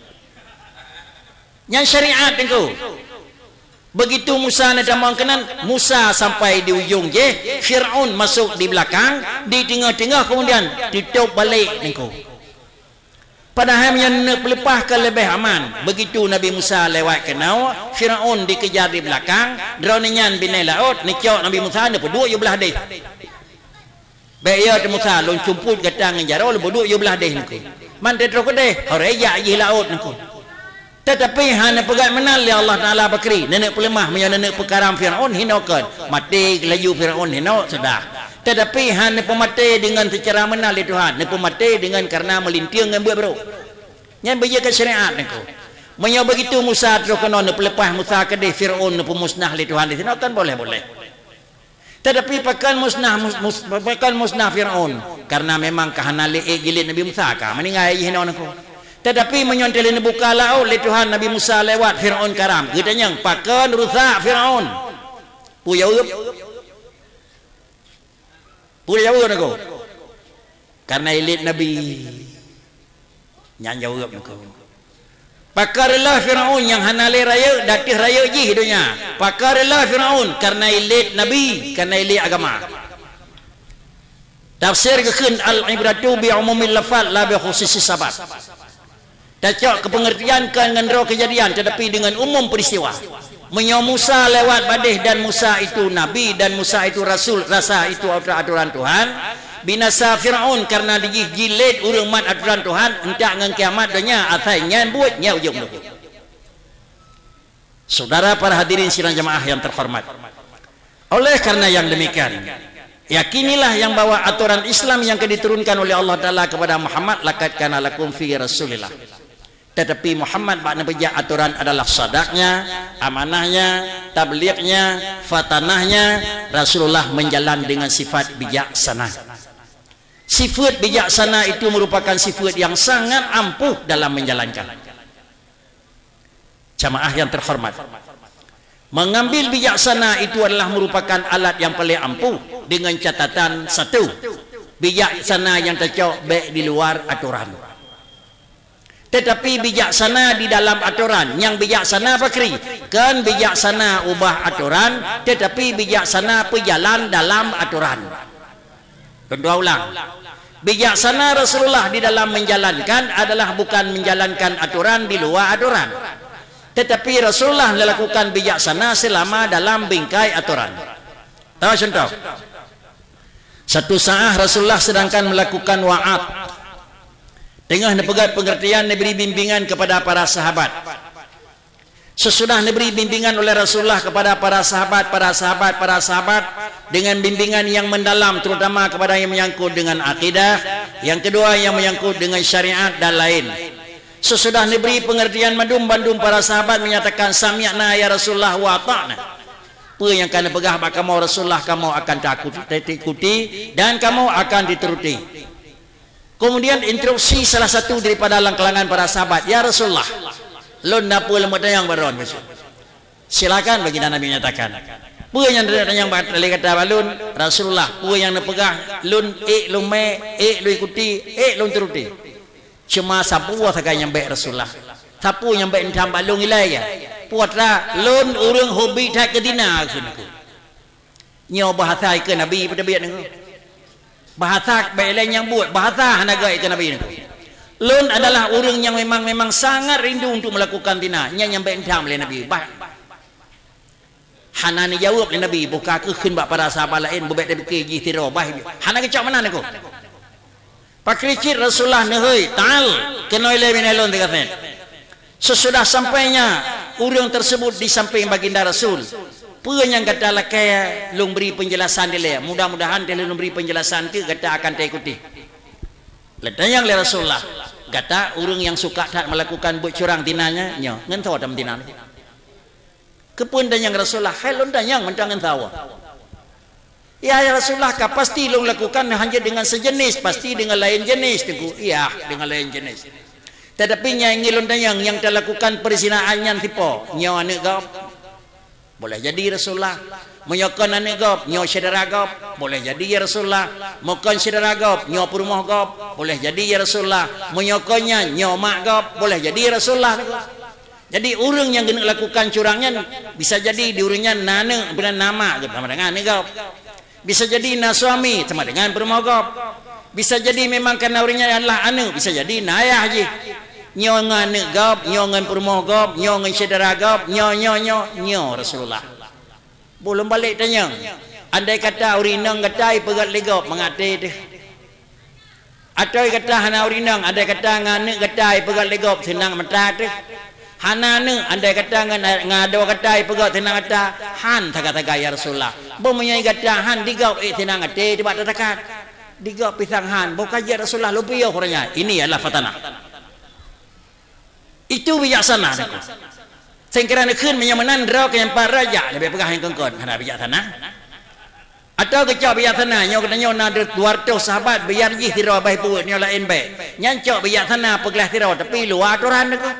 yang syariat itu begitu Musa ni damang kenan Musa sampai di ujung je Firaun masuk di belakang di tengah-tengah kemudian ditutup balik niku. Padahal yang nak melepaskan lebih aman. Begitu Nabi Musa lewat ke nau, Firaun dikejar di belakang, drone-nyan binai laut, nikok Nabi Musa ada berdua je belah deh. Baik ya Musa lon cumput gatang ngejar oh berdua je belah deh niku. Man tetro ke deh, horeja je laut niku. Tetapi hana pegat menal ya Allah Taala bakri, nenek pelemah menya nenek pekaram Firaun hinokan, mati laju Firaun hino sudah. Tetapi hanya pemati dengan secara menal di Tuhan. Hanya pemati dengan karena melintir dengan buat bro. Yang berjaga syariat niku. Menya begitu Musa terus kena pelepas Musa ke di Firaun pemusnah di Tuhan di sini kan boleh boleh. Tetapi pakan musnah mus, mus, pakan musnah Firaun karena memang kahana le gilid Nabi Musa ka meninggal ye hina niku. Tetapi menyonteli buka laut di Tuhan Nabi Musa lewat Firaun karam. Kitanya pakan rusak Firaun. Puyau Pula jauh nak kau, karena elit Nabi yang jauh nak kau. Pakarlah Firaun yang hanale raya, datih raya je hidupnya. Pakarlah Firaun karena elit Nabi, karena elit agama. Tafsir kekin al-ibratu bi umumil lafaz la bi khususi sabab. Tacak kepengertian dengan roh kejadian tetapi dengan umum peristiwa. Menyo Musa lewat badih dan Musa itu Nabi dan Musa itu Rasul rasa itu aturan Tuhan binasa Firaun karena dijilid urang mat aturan Tuhan hendak ngan kiamat dunia asalnya buatnya ujung itu. Saudara para hadirin sidang jemaah yang terhormat. Oleh karena yang demikian yakinilah yang bawa aturan Islam yang diturunkan oleh Allah Taala kepada Muhammad laqad kana lakum fi Rasulillah. Tetapi Muhammad makna bijak aturan adalah sadaqnya, amanahnya, tablighnya, fatanahnya. Rasulullah menjalan dengan sifat bijaksana. Sifat bijaksana itu merupakan sifat yang sangat ampuh dalam menjalankan. Jamaah yang terhormat, mengambil bijaksana itu adalah merupakan alat yang paling ampuh dengan catatan satu, bijaksana yang tercok baik di luar aturan. Tetapi bijaksana di dalam aturan. Yang bijaksana apa kri? Kan bijaksana ubah aturan, tetapi bijaksana berjalan dalam aturan. Kedua ulang. Bijaksana Rasulullah di dalam menjalankan adalah bukan menjalankan aturan di luar aturan. Tetapi Rasulullah melakukan bijaksana selama dalam bingkai aturan. Tahu contoh? Satu saat Rasulullah sedangkan melakukan wa'ad. Tengah nepegat pengertian diberi bimbingan kepada para sahabat. Sesudah diberi bimbingan oleh Rasulullah kepada para sahabat, para sahabat, para sahabat dengan bimbingan yang mendalam terutama kepada yang menyangkut dengan akidah, yang kedua yang menyangkut dengan syariat dan lain. Sesudah diberi pengertian madum bandum para sahabat menyatakan sami'na ya Rasulullah wa ta'na. Apa yang kena pegah bak kamu Rasulullah kamu akan takuti dan kamu akan dituruti. Kemudian interupsi salah satu daripada kalangan para sahabat, ya Rasulullah, lun napa lemut yang baron. Silakan bagi Nabi menyatakan. Apa yang yang kata balun Rasulullah, apa yang nak pegah lun eh lun me eh lu ikuti eh lun turuti. Cuma sapu sahaja yang baik Rasulullah. Sapu yang baik entah balung ilaya. Puatra lun urang hobi tak kedina sunku. Nyo bahasa ke Nabi pada biat nengku. Bahasa baik lain yang buat bahasa hanaga ke Nabi nengku. Lun adalah urang yang memang memang sangat rindu untuk melakukan tina. Nya yang baik entah oleh Nabi. Bah. Hana ni jawab oleh Nabi buka ke khun bak para sahabat lain bebek dia fikir ji tiro bah. Hana kecak mana nengku? Pakricit Rasulullah nehoi tal kenoi le binelon dikaten. Sesudah sampainya urang tersebut di samping baginda Rasul, apa yang kata lakai lung beri penjelasan dia, mudah-mudahan dia lung beri penjelasan tu kata akan tak ikuti. Ledayang le Rasulullah kata urang yang suka tak melakukan buat curang tinanya nyo ngan tahu dalam tinan. Kepun dayang Rasulullah helon dayang mentang ngan tahu. Ya, ya Rasulullah kah pasti lo lakukan hanya dengan sejenis, pasti dengan lain jenis tu. Iya, dengan lain jenis. Tetapi yang ngilon yang yang terlakukan perzinaannya tipo, nyo anak gap. Boleh jadi Rasulullah. Menyokon anak gap, nyo saudara gap. Boleh jadi ya Rasulullah. Mokon saudara gap, nyo perumah gap. Boleh jadi ya Rasulullah. Menyokonnya nyo mak gap. Boleh jadi ya Rasulullah. Jadi orang yang kena lakukan curangnya bisa jadi di urangnya nana benar nama sama dengan anak gap. Bisa jadi na suami sama dengan permogop. Bisa jadi memang kerana orangnya adalah anak, bisa jadi na ayah je. Nyo ngan anak gop, nyo ngan permogop, nyo ngan saudara gop, nyo nyo nyo nyo Rasulullah. Belum balik tanya. Andai kata urinang kata pegat legop mengate tu. Atau kata hana urinang, andai kata nganak kata pegat legop senang mata tu. Hana ne andai kata ngado kata pegat tenang kata han taga-taga ya Rasulullah. Bo menyai kata han digau eh tenang ate di bawah dekat. Digau pisang han bo kaji Rasulullah lupa ya orangnya. Ini adalah fatana. Itu bijaksana deku. Sing kerana keun menyamanan draw ke yang raja lebih pegah yang kengkon hana bijaksana. Atau kecak bijaksana nyo kena nyo na dua ratus sahabat biar ji tiro bae puut nyo lain bae. Nyancok bijaksana peglah tiro tapi luar aturan deku.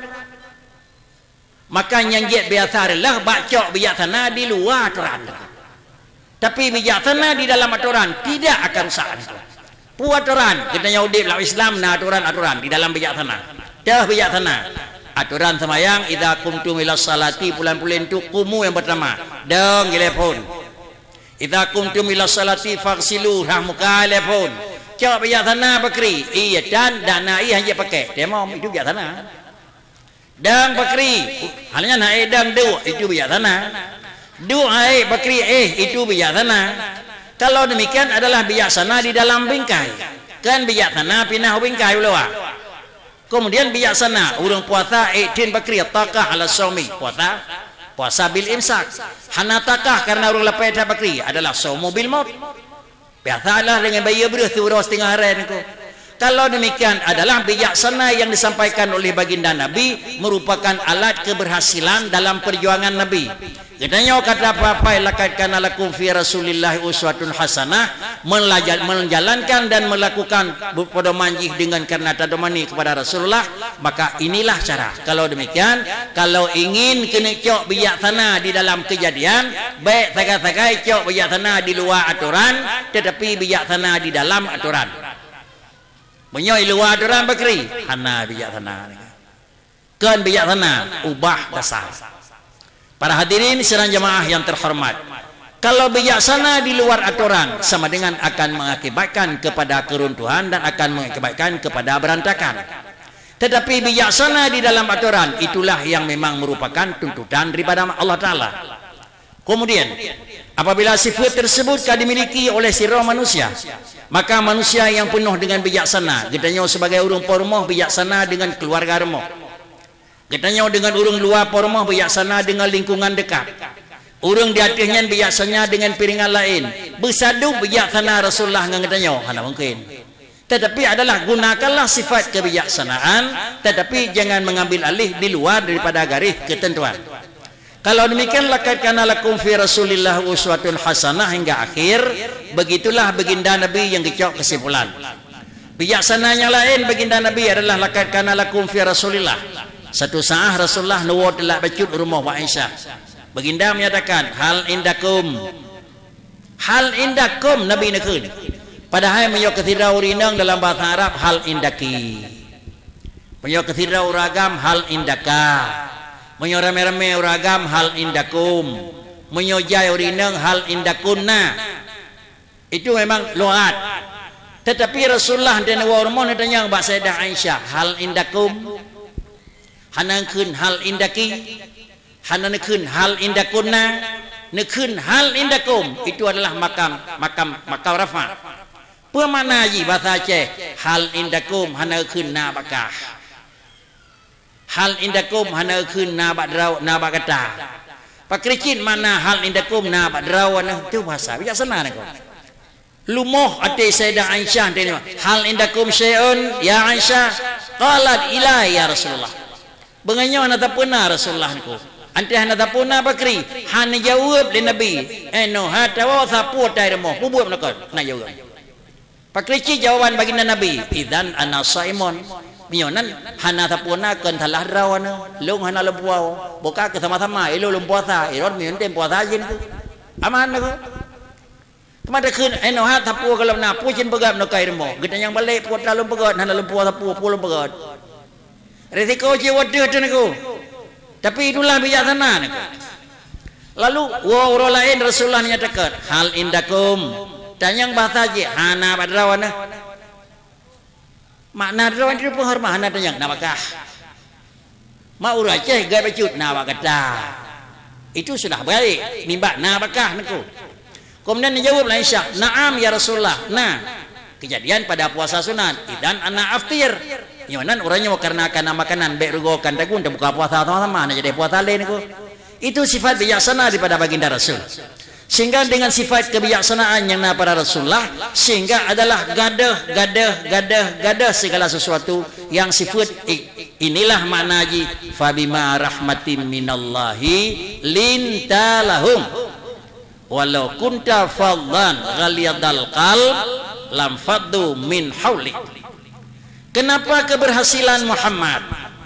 Maka yang giat biasa adalah bacok bijaksana di luar aturan. Tapi bijaksana di dalam aturan tidak akan rusak. Puat aturan kita nyudip lawan Islam na aturan-aturan di dalam bijaksana. Dah bijaksana. Aturan semayang idza qumtum ila salati pulan-pulan tu kumu yang pertama. Deng telepon. Idza qumtum ila salati faghsilu rahmuka telepon. Cak bijaksana bakri. Iya dan dana iya hanya pakai. Demo itu bijaksana. Dan bakri halnya naik dan du itu bijaksana. Du hai bakri eh itu bijaksana. Kalau demikian adalah bijaksana di dalam bingkai. Kan bijaksana pindah bingkai ulama. Kemudian bijaksana urang puasa eh tin bakri takah ala saumi puasa puasa bil imsak. Hana takah karena urang lepai tak bakri adalah saumu bil maut. Biasalah dengan bayi beruh tu urang setengah hari niku. Kalau demikian adalah bijaksana yang disampaikan oleh baginda Nabi merupakan alat keberhasilan dalam perjuangan Nabi. Katanya kata apa-apa laqad kana lakum fi Rasulillah uswatun hasanah, menjalankan dan melakukan pedoman dengan karena tadomani kepada Rasulullah, maka inilah cara. Kalau demikian, kalau ingin kena cok bijaksana di dalam kejadian, baik tagai-tagai cok bijaksana di luar aturan, tetapi bijaksana di dalam aturan. Menyoi luar aturan bakri hana bijaksana kan bijaksana ubah dasar. Para hadirin sidang jemaah yang terhormat, kalau bijaksana di luar aturan sama dengan akan mengakibatkan kepada keruntuhan dan akan mengakibatkan kepada berantakan. Tetapi bijaksana di dalam aturan itulah yang memang merupakan tuntutan daripada Allah Ta'ala. Kemudian apabila sifat tersebut dimiliki oleh sirah manusia, maka manusia yang penuh dengan bijaksana, katanya sebagai urang pormoh bijaksana dengan keluarga remok, katanya dengan urang luar pormoh bijaksana dengan lingkungan dekat, urang di atasnya bijaksana dengan piringan lain, bersadu bijaksana Rasulullah dengan katanya hana mungkin. Tetapi adalah gunakanlah sifat kebijaksanaan, tetapi jangan mengambil alih di luar daripada garis ketentuan. Kalau demikian, laqad kana lakum fi Rasulillah uswatun hasanah hingga akhir, begitulah baginda Nabi yang kecok kesimpulan. Bijaksananya lain baginda Nabi adalah laqad kana lakum fi Rasulillah. Satu saat Rasulullah nuwur telah bacut rumah Wa Aisyah. Baginda menyatakan, hal indakum, hal indakum Nabi nekun. Padahal menyok ketira urinang dalam bahasa Arab hal indaki. Menyok ketira uragam hal indaka. Menyo rame-rame uragam hal indakum, menyo jai urinang hal indakunna. Itu memang loat. Tetapi Rasulullah dan warmon tanya mbak Sayyidah Aisyah, hal indakum, hanangkeun hal indaki, hanangkeun hal indakunna, nekeun hal indakum. Itu adalah makam makam makam rafa. Pemana ji bahasa Aceh, hal indakum hanangkeun na bakah. Hal indakum hana keun na badraw na bagata. Pakricin mana hal indakum na badraw na tu bahasa bijaksana ni ko. Lumoh ate Sayyidah Aisyah tanya, hal indakum syai'un ya Aisyah? Qalat ila ya Rasulullah. Benganyo hana tapuna Rasulullah ko. Ante hana tapuna Bakri, hana jawab li Nabi. Eh no hata wa sapu tai demo. Bubuh nak na jawab. Pakricin jawaban baginda Nabi, idzan ana shaimun. Minyonan hana tapuna keun talah rawana lung hana lebuau boka ke sama-sama ilo lum puasa irot mion tem puasa jin tu aman ko temada keun eno ha tapu kalau na pucin begap no kai remo gede yang balik puat dalam begat hana lum puasa pu puluh begat resiko je waduh tu niku tapi itulah bijaksana niku. Lalu wa ura lain Rasulullah nyatakan hal indakum tanyang bahasa je hana badrawana. Makna rawan itu penghormatan ada yang nabakah. Mau Aceh gaya bacut nabakata. Itu sudah baik. Nimba nabakah niku. Kemudian dijawab Aisyah, "Na'am ya Rasulullah." Nah, kejadian pada puasa sunat, idan ana aftir. Nyonan orangnya karena akan makanan baik rugokan tagun buka puasa sama-sama nah jadi puasa lain niku. Itu sifat bijaksana daripada baginda Rasul. Sehingga dengan sifat kebijaksanaan yang na pada Rasulullah, sehingga adalah gadah, gadah, gadah, gadah segala sesuatu yang sifat inilah makna ji fabima rahmatin minallahi lintalahum walau kunta faddan ghaliyadal qalb lam faddu min haulik. Kenapa keberhasilan Muhammad?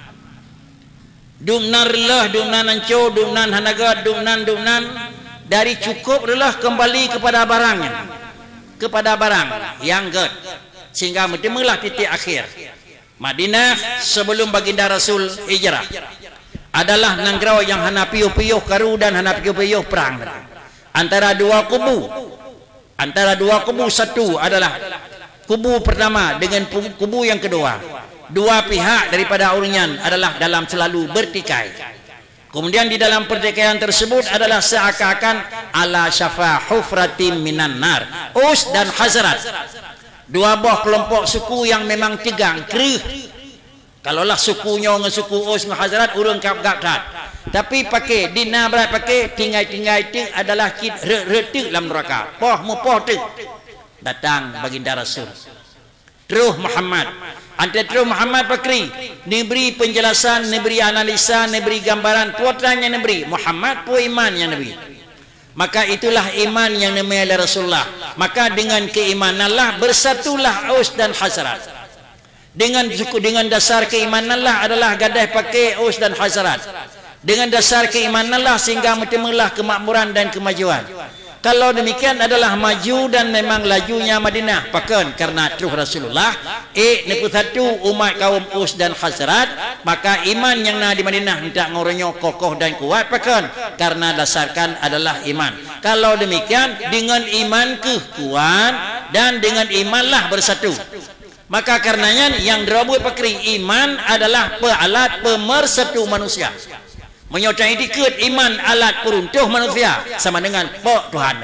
Dumnan rillah, dumnan anco, dumnan hanagat, dumnan dumnan dari cukup adalah kembali kepada barangnya, kepada barang yang ged, sehingga bertemulah titik akhir. Madinah sebelum baginda Rasul hijrah adalah nanggrau yang hana piuh-piuh karu dan hana piuh-piuh perang antara dua kubu. Antara dua kubu, satu adalah kubu pertama dengan kubu yang kedua. Dua pihak daripada orangnya adalah dalam selalu bertikai. Kemudian di dalam pertikaian tersebut adalah seakan-akan ala syafa hufratin minan nar. Aus dan Hazrat, dua buah kelompok suku yang memang tegang kerih. Kalaulah sukunya dengan suku Aus dengan Hazrat urang kap-kap. Tapi pakai dina berat pakai tinggai-tinggai tu adalah kit re-re dalam neraka. Poh mu poh tu. Datang baginda Rasul. Terus Muhammad. Ante terus Muhammad Bakri diberi penjelasan, diberi analisa, diberi gambaran, putranya diberi Muhammad pu iman yang Nabi. Maka itulah iman yang namanya Rasulullah. Maka dengan keimananlah bersatulah Aus dan Hazrat. Dengan suku dengan dasar keimananlah adalah gadah pakai Aus dan Hazrat. Dengan dasar keimananlah sehingga bertemulah kemakmuran dan kemajuan. Kalau demikian adalah maju dan memang lajunya Madinah pakan karena terus Rasulullah eh neput satu umat kaum Aus dan Hazrat, maka iman yang na di Madinah hendak ngoronyo kokoh dan kuat pakan karena dasarkan adalah iman. Kalau demikian dengan iman ke kuat dan dengan imanlah bersatu. Maka karenanya yang dirabut pakri iman adalah pealat pemersatu manusia. Menyertai dikit iman alat peruntuh manusia sama dengan pok Tuhan.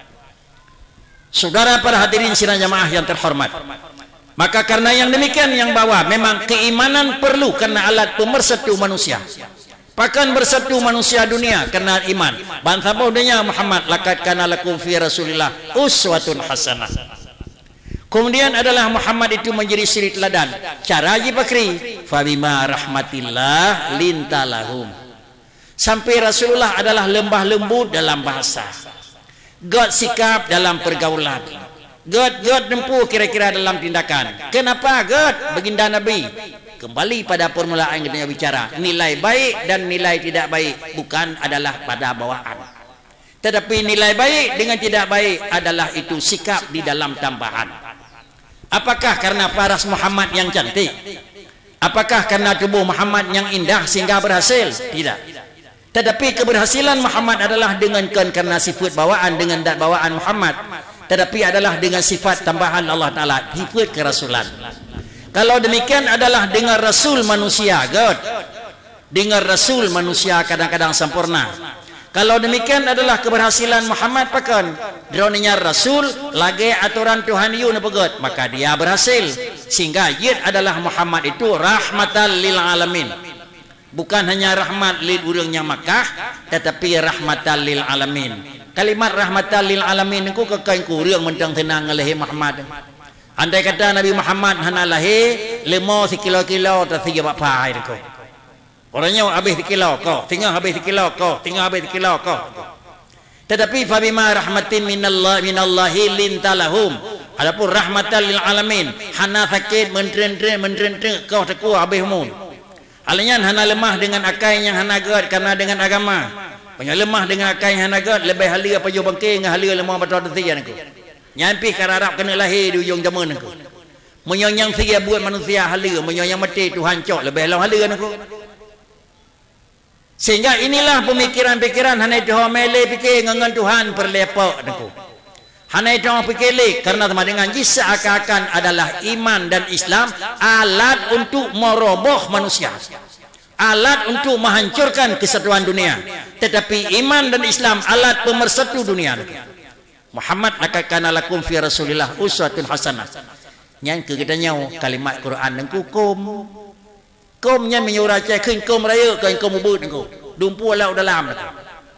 Saudara para hadirin sidang jamaah yang terhormat, maka karena yang demikian yang bawa memang keimanan perlu karena alat pemersatu manusia. Pakan bersatu manusia dunia karena iman. Bantah bodanya Muhammad laqad kana lakum fi Rasulillah uswatun hasanah. Kemudian adalah Muhammad itu menjadi suri teladan. Cara Haji Bakri, fa bima rahmatillah lintalahum. Sampai Rasulullah adalah lembah lembut dalam bahasa, God sikap dalam pergaulan, God God nempuh kira-kira dalam tindakan. Kenapa God? Baginda Nabi kembali pada permulaan kita bicara, nilai baik dan nilai tidak baik bukan adalah pada bawaan, tetapi nilai baik dengan tidak baik adalah itu sikap di dalam tambahan. Apakah karena paras Muhammad yang cantik? Apakah karena tubuh Muhammad yang indah sehingga berhasil? Tidak. Tetapi keberhasilan Muhammad adalah dengan karena sifat bawaan, dengan dat bawaan Muhammad, tetapi adalah dengan sifat tambahan Allah Ta'ala, sifat kerasulan. Kalau demikian adalah dengan Rasul manusia, God. Dengan Rasul manusia kadang-kadang sempurna. Kalau demikian adalah keberhasilan Muhammad pakan droninya Rasul lagi aturan Tuhan yu God, maka dia berhasil. Sehingga yid adalah Muhammad itu rahmatan lil alamin. Bukan hanya rahmat lil urangnya Makkah, tetapi rahmatan lil alamin. Kalimat rahmatan lil alamin itu kekain kurang mentang tenang ngalahi Muhammad. Andai kata Nabi Muhammad hana lahir lima sekilo-kilo atau tiga bapai itu. Orangnya habis sekilo kau, tinggal habis sekilo kau, tinggal habis sekilo kau. Tetapi fa bima rahmatin minallah minallahi lintalahum. Adapun rahmatan lil alamin, hana sakit mentren-tren mentren-tren kau teku habis mun. Alanya hana lemah dengan akai yang hana God karena dengan agama. Punya lemah dengan akai yang hana God lebih halia apa jo bangking halia lemah betul tian aku. Nyampi kararap kena lahir di ujung zaman aku. Menyonyang sia buat manusia halia, menyonyang mati Tuhan cok lebih lawan halia aku. Sehingga inilah pemikiran-pikiran hana itu mele fikir ngangan Tuhan perlepak aku. Hana itu fikir lek karena sama dengan jis seakan-akan adalah iman dan Islam alat untuk meroboh manusia, alat untuk menghancurkan kesatuan dunia. Tetapi iman dan Islam alat pemersatu dunia. Muhammad nakakana lakum fi Rasulillah uswatun hasanah. Nyan ke kita nyau kalimat Quran nengku kum. Kumnya menyuruh cek keun kum raya keun kum ubud nengku. Dumpu laut dalam nengku.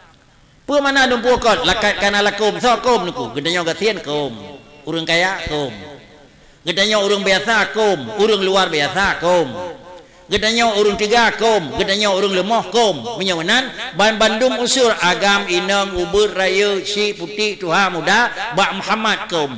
Pu mana dumpu kau lakat kana lakum so kum nengku. Kita nyau gatian kum. Urang kaya kum. Kita nyau urang biasa kum. Urang luar biasa kum. Kita nyau urang tiga kum. Kita nyau urang lemah kum. Menyawanan ban bandum usur agam inang ubud raya si putih Tuhan muda bak Muhammad kum.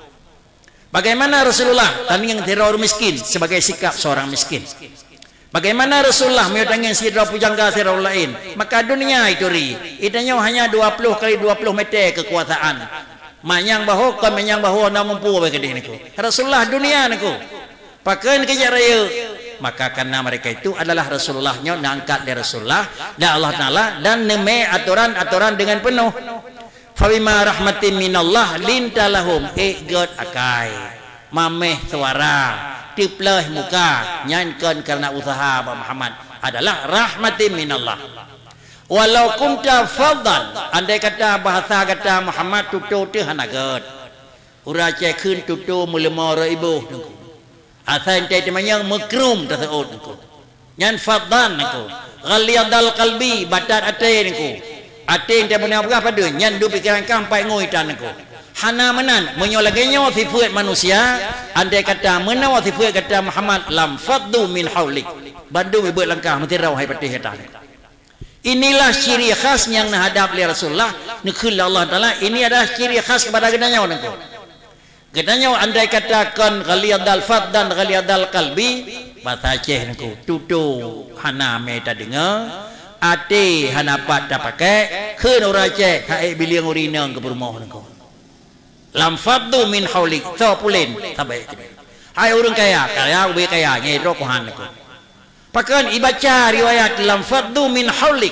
Bagaimana Rasulullah tanding teror miskin sebagai sikap seorang miskin. Bagaimana Rasulullah menyutangin sidra pujangga sidra lain. Maka dunia itu ri. Itanya hanya dua puluh kali dua puluh meter kekuasaan. Manyang bahu kan manyang bahu na mampu bagi niku. Rasulullah dunia niku. Pakai kerja raya. Maka karena mereka itu adalah Rasulullahnya nangkat dari Rasulullah dan Allah Ta'ala dan neme aturan-aturan dengan penuh. Fabima rahmatin minallah lintalahum igot akai. Mameh suara. Tipleh muka nyankan karena usaha Pak Muhammad adalah rahmatin minallah. Walau kunta faddan, andai kata bahasa kata Muhammad tutu teh hanagat. Ura cek keun tutu mulema ribu nengku. Asal ente temanyang mekrum tasaud nengku. Nyan faddan nengku. Ghaliyadal qalbi batat ate nengku. Ate ente punya apa pada nyan du pikiran kampai ngoi tan nengku. Hana menan menyolagenyo sifat manusia andai kata menawa sifat kata Muhammad lam faddu min haulik bandu buat langkah mentirau hai patih eta. Inilah ciri khas yang menghadap li Rasulullah nikul Allah Taala. Ini adalah ciri khas kepada gedanya nengko. Gedanya andai katakan ghaliyadal faddan ghaliyadal qalbi bahasa Aceh nengko tutu hana meta dengar ate hana pat pakai keun ora Aceh hae biliang urinang ke rumah nengko. Lam faddu min haulik so pulin tabai hai urang kaya kaya ubi kaya nyai rokohan aku pakan ibaca riwayat lam faddu min haulik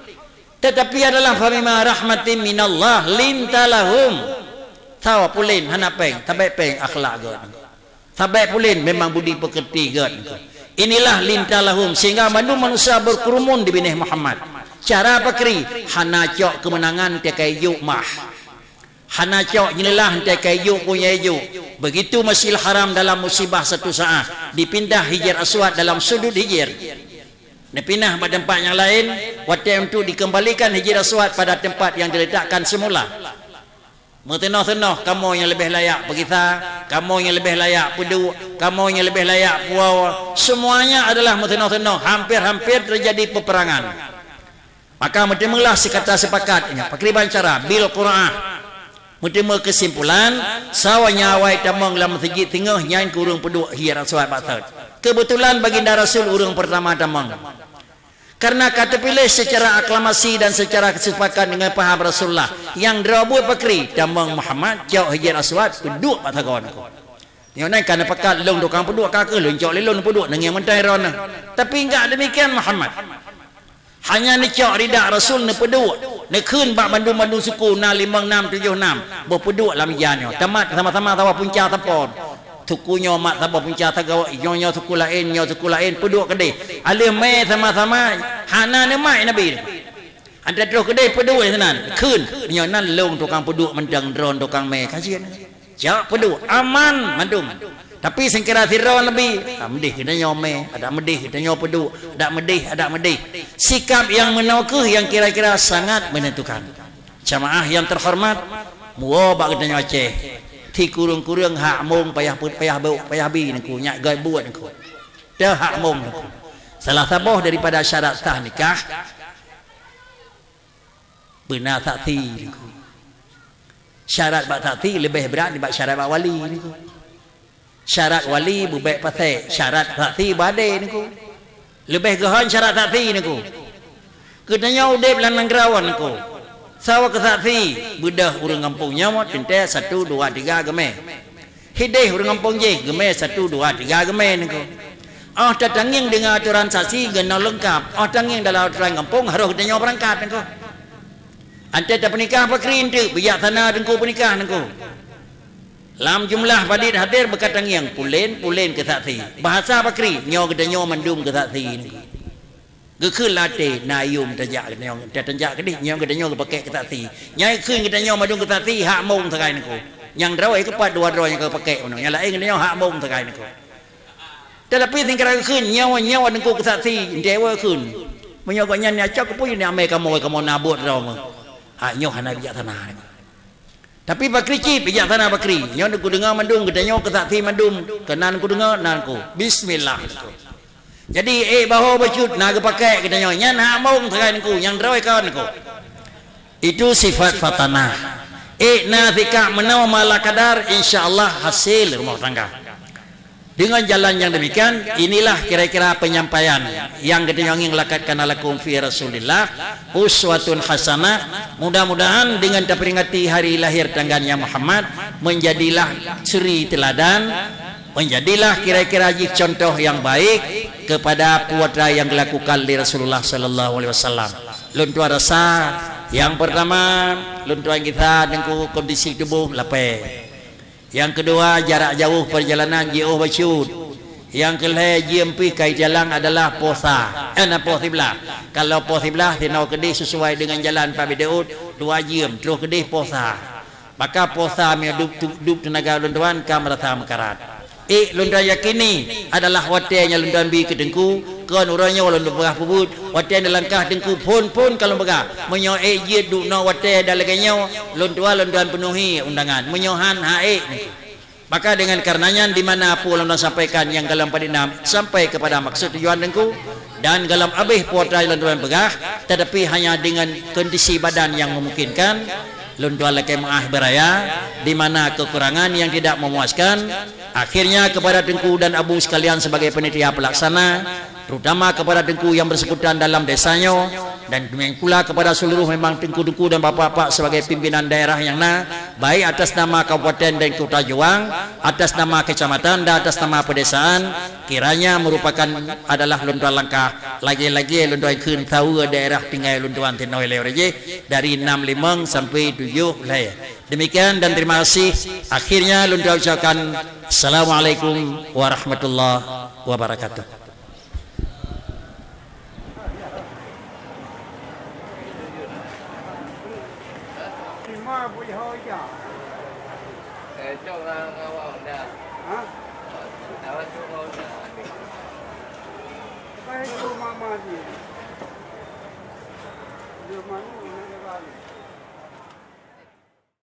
tetapi adalah famima rahmatin minallah lintalahum so pulin hana peng tabai peng akhlak god tabai pulin memang budi pekerti god. Inilah lintalahum sehingga mandu manusia berkerumun di binih Muhammad. Cara pakri hana cok kemenangan tekai yuk mah. Hana cok jenilah hantai kayu punya iju. Begitu Masjidil Haram dalam musibah satu saat dipindah Hijr Aswad dalam sudut Hijr. Dipindah pada tempat yang lain. Waktu untuk dikembalikan Hijr Aswad pada tempat yang diletakkan semula. Metenoh-tenoh kamu yang lebih layak berkisah, kamu yang lebih layak peduk, kamu yang lebih layak puawa. Semuanya adalah metenoh-tenoh, hampir-hampir terjadi peperangan. Maka mestilah sekata sepakatnya pakriban cara bil Qur'an. Mestilah kesimpulan sawanya awai tamang dalam masjid tengah nyain kurung peduk hiar suat batat. Kebetulan baginda Rasul urang pertama tamang. Karena kata pilih secara aklamasi dan secara kesepakatan dengan paham Rasulullah yang derabut pakri tamang Muhammad jauh hijir aswad peduk mata kawan aku. Yang naik kerana pakat long dokang peduk kakak long jauh lelong peduk dengan mentai rona. Tapi enggak demikian Muhammad. Hanya ni cok ridak Rasul ni peduk. Ni kun bak bandung-bandung suku na lima enam tujuh enam berpeduk dalam janyo. Tamat sama-sama tawa puncak tapon. Sukunya mak sama puncak tagawa nyonya suku lain nyonya suku lain peduk kedai alih mai sama-sama hana ne mai nabi ada terus kedai peduk tenan kun nyonya nan long tukang peduk mendang drone tukang mai kasian jak peduk aman mandum tapi sengkira tiron lebih medih kita nyome ada medih kita nyo peduk ada medih ada medih sikap yang menaukuh yang kira-kira sangat menentukan jamaah yang terhormat muo bak kita Aceh thi kurung-kurung hak mong payah put payah bau payah bi niku nyak gai buat niku dah hak mong niku salah satu daripada syarat sah nikah benar sakti niku syarat bak sakti lebih berat daripada syarat bak wali niku syarat wali bubaik pasai syarat sakti badai niku lebih gehan syarat sakti niku kedanya udip lan langgerawan niku sawa kesaksi bedah urang kampung nyawa tente satu dua tiga geme hideh urang kampung je geme satu dua tiga geme niku ah tatanging dengan aturan saksi gena lengkap ah tanging dalam aturan kampung harus kita nyawa berangkat niku ante tak pernikah pakri ente bijaksana dengku pernikah niku lam jumlah badit hadir berkatang yang pulen pulen kesaksi bahasa pakri nyawa kita nyawa mandum kesaksi niku gekun late nayum tajak kita nyong tajak kedih nyong kita nyong pakai ketati nyai kun kita nyong madung ketati hak mong sakai niku yang drawai kepat dua-dua yang pakai ono yang lain kita nyong hak mong sakai niku tetapi tingkara kun nyawa nyawa niku ketati dewa kun menyogoknya ni acak kepuy ni ame kamu kamu nabut raw hak nyong hana bijaksana niku tapi bakri cip bijaksana bakri nyong ku dengar mandung kita nyong ketati mandum kenan ku dengar nanku bismillah niku. Jadi eh bahawa bacut naga pakai kita nyonya nak mong sakai niku yang drawai kawan niku. Itu sifat fatanah. Eh nazika menawa mala kadar insyaallah hasil rumah tangga. Dengan jalan yang demikian inilah kira-kira penyampaian yang kita nyonging lakatkan alakum fi Rasulillah uswatun hasanah. Mudah-mudahan dengan terperingati hari lahir tanggalnya Muhammad menjadilah suri teladan, menjadilah kira-kira contoh yang baik kepada putra yang dilakukan oleh Rasulullah sallallahu alaihi wasallam. Luntua rasa yang pertama luntua kita dengan kondisi tubuh lapai. Yang kedua jarak jauh perjalanan jauh bacut. Yang kelima jempi kai jalan adalah posa. Eh na posiblah. Kalau posiblah tinau kedih sesuai dengan jalan Pak Bidaud dua jam terus kedih posa. Maka posa me duk duk tenaga luntuan kam rasa mekarat. Eh luntuan yakini adalah watenya luntuan bi ke dengku kan orangnya walau berah pubut waten langkah dengku pun pun kalau berah menyo eh je duk no waten dalaganya luntuan luntuan penuhi undangan menyohan hae. Maka dengan karenanya di mana pula luntuan sampaikan yang dalam padinam sampai kepada maksud tujuan dengku dan dalam abih putra luntuan berah tetapi hanya dengan kondisi badan yang memungkinkan luntuan lakai mengah beraya di mana kekurangan yang tidak memuaskan akhirnya kepada dengku dan abu sekalian sebagai panitia pelaksana terutama kepada dengku yang bersekutan dalam desanya dan demikian pula kepada seluruh memang dengku-dengku dan bapak-bapak sebagai pimpinan daerah yang na baik atas nama kabupaten dan kota Juang atas nama kecamatan dan atas nama pedesaan kiranya merupakan adalah luntuan langkah lagi-lagi luntuan kun tahu daerah tinggal luntuan tinoi lereje dari enam puluh lima sampai tujuh wilayah. Demikian dan terima kasih. Akhirnya luntuan ucapkan assalamualaikum warahmatullahi wabarakatuh. Mama dia. Dia mana? Mana dia?